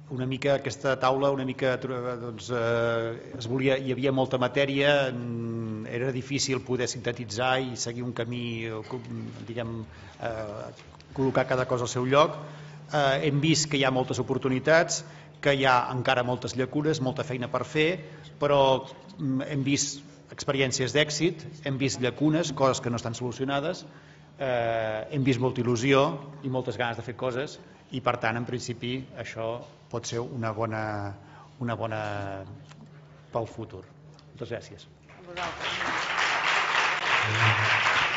una mica aquesta taula, una mica, doncs, hi havia molta matèria, era difícil poder sintetitzar i seguir un camí, diguem, col·locar cada cosa al seu lloc. Hem vist que hi ha moltes oportunitats, que hi ha encara moltes llacunes, molta feina per fer, però hem vist experiències d'èxit, hem vist llacunes, coses que no estan solucionades, hem vist molta il·lusió i moltes ganes de fer coses i, per tant, en principi, això pot ser una bona pel futur. Moltes gràcies. A vosaltres.